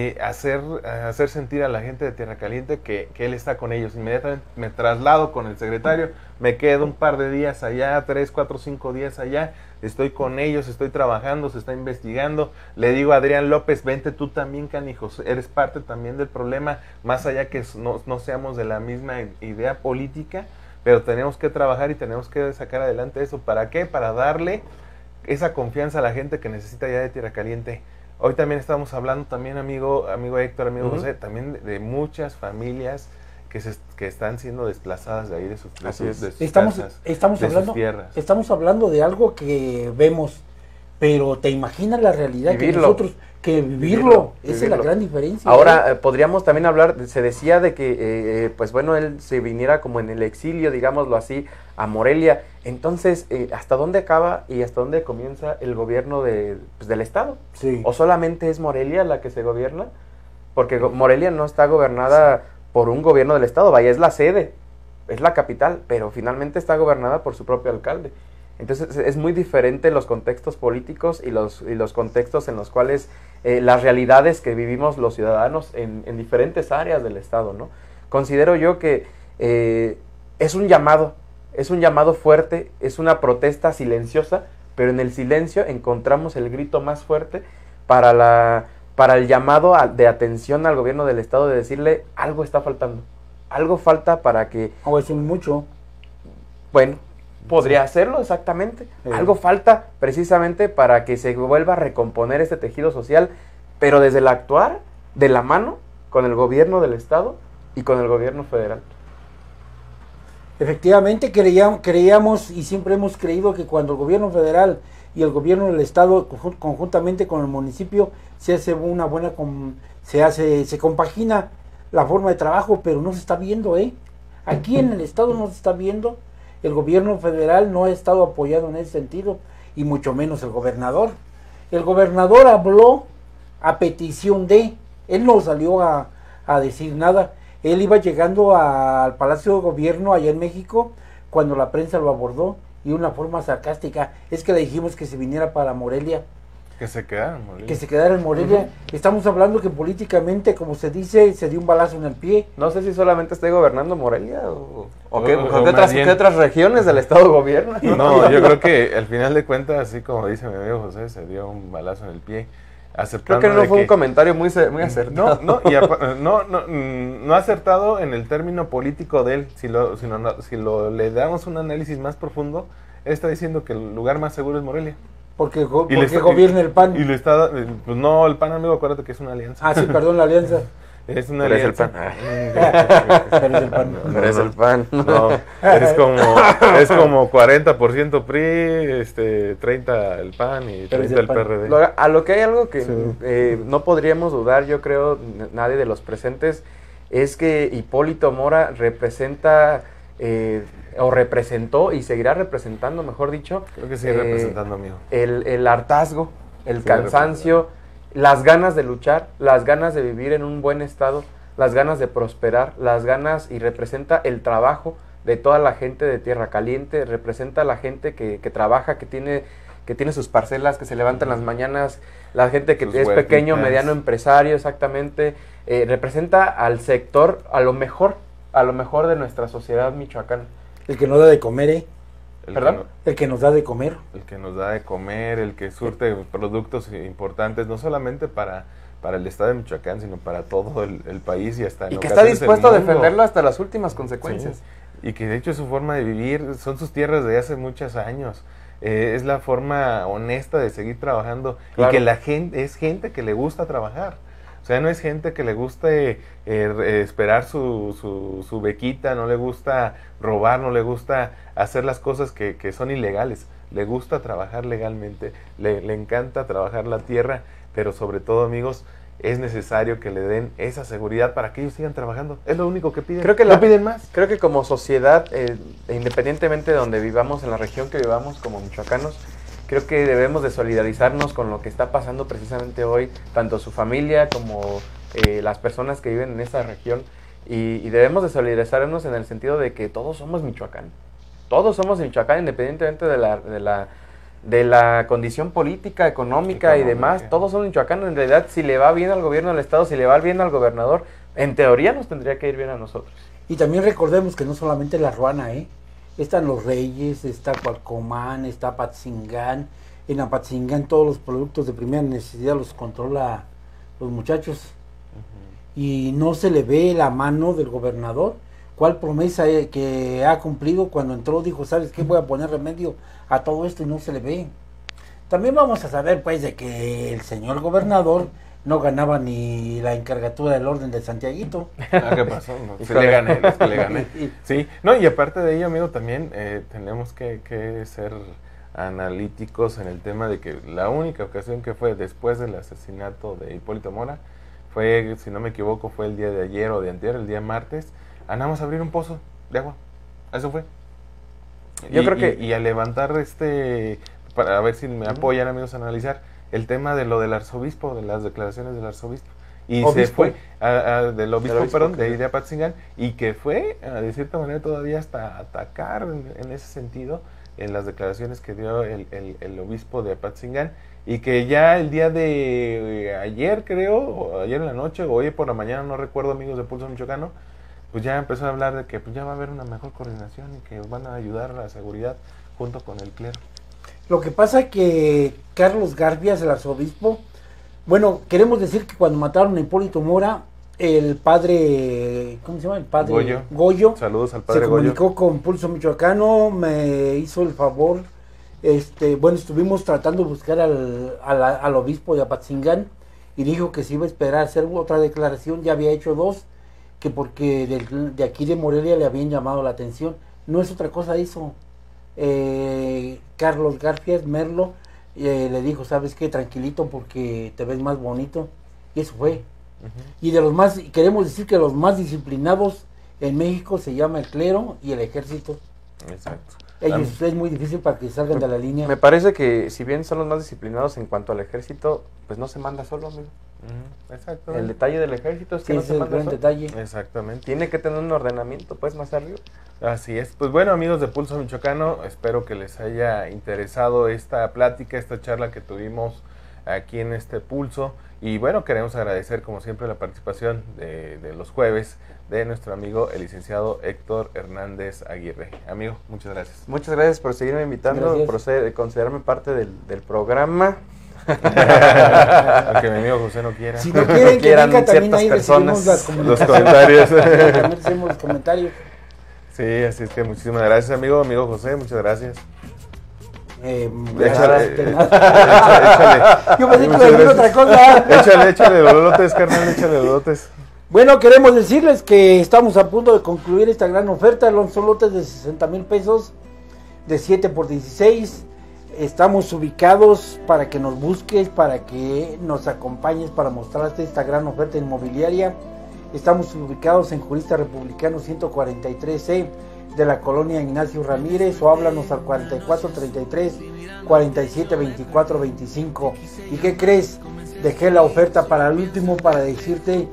hacer sentir a la gente de Tierra Caliente que él está con ellos. Inmediatamente me traslado con el secretario, me quedo un par de días allá, 3, 4, 5 días allá, estoy con ellos, estoy trabajando, se está investigando, le digo a Adrián López, vente tú también, canijos, eres parte también del problema, más allá que no seamos de la misma idea política, pero tenemos que trabajar y tenemos que sacar adelante eso. ¿Para qué? Para darle esa confianza a la gente que necesita ya de Tierra Caliente. Hoy también estamos hablando también, amigo Héctor, amigo José, también de muchas familias que están siendo desplazadas de ahí, de sus casas, estamos hablando de algo que vemos, pero te imaginas la realidad que nosotros, que vivirlo. Esa es la gran diferencia. Ahora, podríamos también hablar, se decía de que, pues bueno, él se viniera como en el exilio, digámoslo así, a Morelia. Entonces, ¿hasta dónde acaba y hasta dónde comienza el gobierno del Estado? Sí. ¿O solamente es Morelia la que se gobierna? Porque Morelia no está gobernada por un gobierno del Estado, vaya, es la sede, es la capital, pero finalmente está gobernada por su propio alcalde. Entonces es muy diferente los contextos políticos y los contextos en los cuales las realidades que vivimos los ciudadanos en diferentes áreas del Estado, ¿no? Considero yo que es un llamado fuerte, es una protesta silenciosa, pero en el silencio encontramos el grito más fuerte para el llamado de atención al gobierno del Estado, de decirle, algo está faltando, algo falta para que... O es un mucho. Bueno, podría hacerlo exactamente. Algo falta precisamente para que se vuelva a recomponer este tejido social, pero desde el actuar de la mano con el gobierno del Estado y con el gobierno federal. Efectivamente, creíamos y siempre hemos creído que cuando el gobierno federal y el gobierno del Estado conjuntamente con el municipio se hace una buena, se compagina la forma de trabajo, pero no se está viendo, aquí en el Estado no se está viendo. El gobierno federal no ha estado apoyado en ese sentido, y mucho menos el gobernador. El gobernador habló a petición él no salió a decir nada. Él iba llegando al Palacio de Gobierno allá en México cuando la prensa lo abordó, y de una forma sarcástica, es que le dijimos que se viniera para Morelia. Que se quedara en Morelia. Que se quedara en Morelia. Estamos hablando que políticamente, como se dice, se dio un balazo en el pie. No sé si solamente esté gobernando Morelia o qué otras regiones del Estado gobiernan. No, yo creo que al final de cuentas, así como dice mi amigo José, se dio un balazo en el pie. Creo que no fue un comentario muy acertado. No acertado en el término político de él. Si le damos un análisis más profundo, él está diciendo que el lugar más seguro es Morelia. Porque gobierna el PAN. Y le está, pues no, el PAN, amigo, acuérdate que es una alianza. Ah, sí, perdón, la alianza. Es una alianza. Pero es el PAN. Pero es el PAN. No, es como 40% PRI, 30 el PAN y 30 el PRD. A lo que hay algo que no podríamos dudar, yo creo, nadie de los presentes, es que Hipólito Mora representa... o representó y seguirá representando, mejor dicho. Creo que sigue representando, amigo. El hartazgo, el cansancio, las ganas de luchar, las ganas de vivir en un buen estado, las ganas de prosperar, las ganas, y representa el trabajo de toda la gente de Tierra Caliente, representa a la gente que trabaja, que tiene sus parcelas, que se levantan las mañanas, la gente que es pequeño, mediano empresario, exactamente, representa al sector, a lo mejor de nuestra sociedad michoacana. El que nos da de comer, ¿Perdón? El que nos da de comer. El que nos da de comer, el que surte productos importantes, no solamente para el estado de Michoacán, sino para todo el país y hasta en y que está ocasiones dispuesto a el mundo. defenderlo hasta las últimas consecuencias. Sí. Y que de hecho es su forma de vivir, son sus tierras de hace muchos años. Es la forma honesta de seguir trabajando. Claro. Y que la gente, es gente que le gusta trabajar. O sea, no es gente que le guste esperar su bequita, no le gusta robar, no le gusta hacer las cosas que son ilegales. Le gusta trabajar legalmente, le encanta trabajar la tierra, pero sobre todo, amigos, es necesario que le den esa seguridad para que ellos sigan trabajando. Es lo único que piden. Creo que no piden más. Creo que como sociedad, independientemente de donde vivamos, en la región que vivamos como michoacanos, creo que debemos de solidarizarnos con lo que está pasando precisamente hoy, tanto su familia como las personas que viven en esa región, y debemos de solidarizarnos en el sentido de que todos somos Michoacán. Todos somos Michoacán, independientemente de la condición política, económica y demás. Todos somos Michoacán. En realidad, si le va bien al gobierno del estado, si le va bien al gobernador, en teoría nos tendría que ir bien a nosotros. Y también recordemos que no solamente la Ruana, están Los Reyes, está Cualcomán, está Apatzingán. En Apatzingán todos los productos de primera necesidad los controla los muchachos. Y no se le ve la mano del gobernador. ¿Cuál promesa que ha cumplido? Cuando entró dijo, ¿sabes qué? Voy a poner remedio a todo esto, y no se le ve. También vamos a saber pues de que el señor gobernador no ganaba ni la encargatura del orden de Santiaguito. ¿Qué pasó? No, sí le gané. Sí, no, y aparte de ello, amigo, también tenemos que ser analíticos en el tema de que la única ocasión que fue después del asesinato de Hipólito Mora fue, si no me equivoco, fue el día de ayer o de antier, el día martes, andamos a abrir un pozo de agua. Eso fue. Yo creo que... Y a levantar para ver si me apoyan, amigos, a analizar el tema de lo del arzobispo, de las declaraciones del arzobispo. Y obispo. Se fue del obispo, perdón, de Apatzingán, y que fue, de cierta manera, todavía hasta atacar en ese sentido, en las declaraciones que dio el obispo de Apatzingán, y que ya el día de ayer, creo, o ayer en la noche, o hoy por la mañana, no recuerdo, amigos de Pulso Michoacano, pues ya empezó a hablar de que pues ya va a haber una mejor coordinación y que van a ayudar a la seguridad junto con el clero. Lo que pasa es que Carlos Garfias, el arzobispo, bueno, queremos decir que cuando mataron a Hipólito Mora, el padre, ¿cómo se llama? El padre Goyo. Saludos al padre se comunicó con Pulso Michoacano, me hizo el favor, bueno, estuvimos tratando de buscar al obispo de Apatzingán y dijo que se iba a esperar a hacer otra declaración, ya había hecho dos, que porque de aquí de Morelia le habían llamado la atención. No es otra cosa eso. Carlos Garfias Merlo le dijo, ¿sabes qué? Tranquilito porque te ves más bonito. Y eso fue. Y de los más, queremos decir que los más disciplinados en México se llama el clero y el ejército. Exacto. Ellos es muy difícil para que salgan de la línea. Me parece que si bien son los más disciplinados en cuanto al ejército, pues no se manda solo, amigo. Exacto. El detalle del ejército es que Sí, no ese se es el manda gran solo. detalle. Exactamente. Tiene que tener un ordenamiento pues más arriba. Así es. Pues bueno, amigos de Pulso Michoacano, espero que les haya interesado esta plática, esta charla que tuvimos aquí en este Pulso. Y bueno, queremos agradecer como siempre la participación de los jueves de nuestro amigo el licenciado Héctor Hernández Aguirre. Amigo, muchas gracias. Muchas gracias por seguirme invitando, Gracias. por considerarme parte del programa. Aunque mi amigo José no quiera. Si no quieren que quieran venga, también ciertas ahí recibimos personas, las los comentarios. También recibimos los comentarios. Sí, así es que muchísimas gracias, amigo José, muchas gracias. Échale. Échale. Yo pensé que Muchas iba a decir gracias. otra cosa. Échale lolotes, carnal, échale lolotes. Bueno, queremos decirles que estamos a punto de concluir esta gran oferta. Son lotes de 60,000 pesos, de 7x16. Estamos ubicados para que nos busques, para que nos acompañes, para mostrarte esta gran oferta inmobiliaria. Estamos ubicados en Jurista Republicano 143C de la colonia Ignacio Ramírez, o háblanos al 4433 47 24 25. ¿Y qué crees? Dejé la oferta para el último para decirte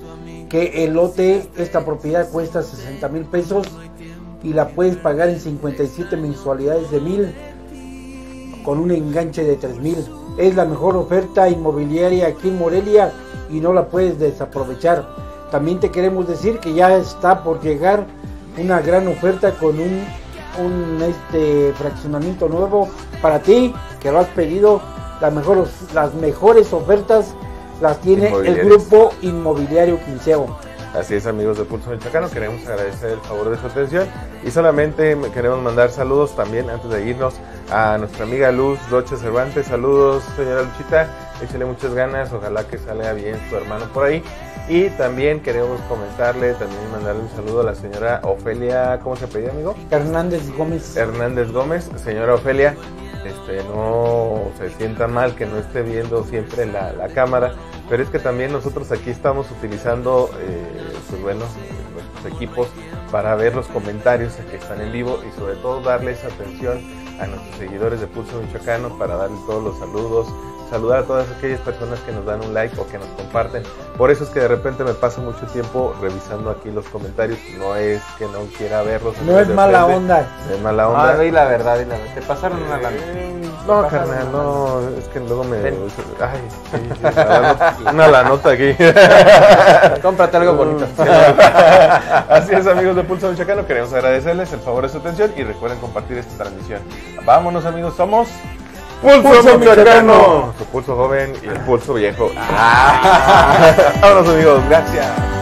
que el lote, esta propiedad cuesta 60,000 pesos y la puedes pagar en 57 mensualidades de 1,000 con un enganche de 3,000. Es la mejor oferta inmobiliaria aquí en Morelia y no la puedes desaprovechar. También te queremos decir que ya está por llegar una gran oferta con un fraccionamiento nuevo para ti que lo has pedido. Las mejores ofertas las tiene el Grupo Inmobiliario Quinceo. Así es, amigos de Pulso Michoacano, queremos agradecer el favor de su atención y solamente queremos mandar saludos también antes de irnos a nuestra amiga Luz Rocha Cervantes. Saludos, señora Luchita, échale muchas ganas, ojalá que salga bien su hermano por ahí. Y también queremos comentarle, también mandarle un saludo a la señora Ofelia, ¿cómo se apellida, amigo? Hernández Gómez. Hernández Gómez. Señora Ofelia, no se sienta mal que no esté viendo siempre la cámara, pero es que también nosotros aquí estamos utilizando nuestros equipos para ver los comentarios que están en vivo y sobre todo darles atención a nuestros seguidores de Pulso Michoacano para darles todos los saludos, saludar a todas aquellas personas que nos dan un like o que nos comparten. Por eso es que de repente me paso mucho tiempo revisando aquí los comentarios. No es que no quiera verlos. No es mala onda. Es mala onda. Ah, y la verdad, te pasaron una lana. No, carnal, no, es que luego me... Ay, sí, una la nota aquí. Cómprate algo bonito. Así es, amigos de Pulso Michoacano, queremos agradecerles el favor de su atención y recuerden compartir esta transmisión. Vámonos, amigos, somos... Pulso Michoacano, su pulso joven y el pulso viejo. Vámonos, amigos, gracias.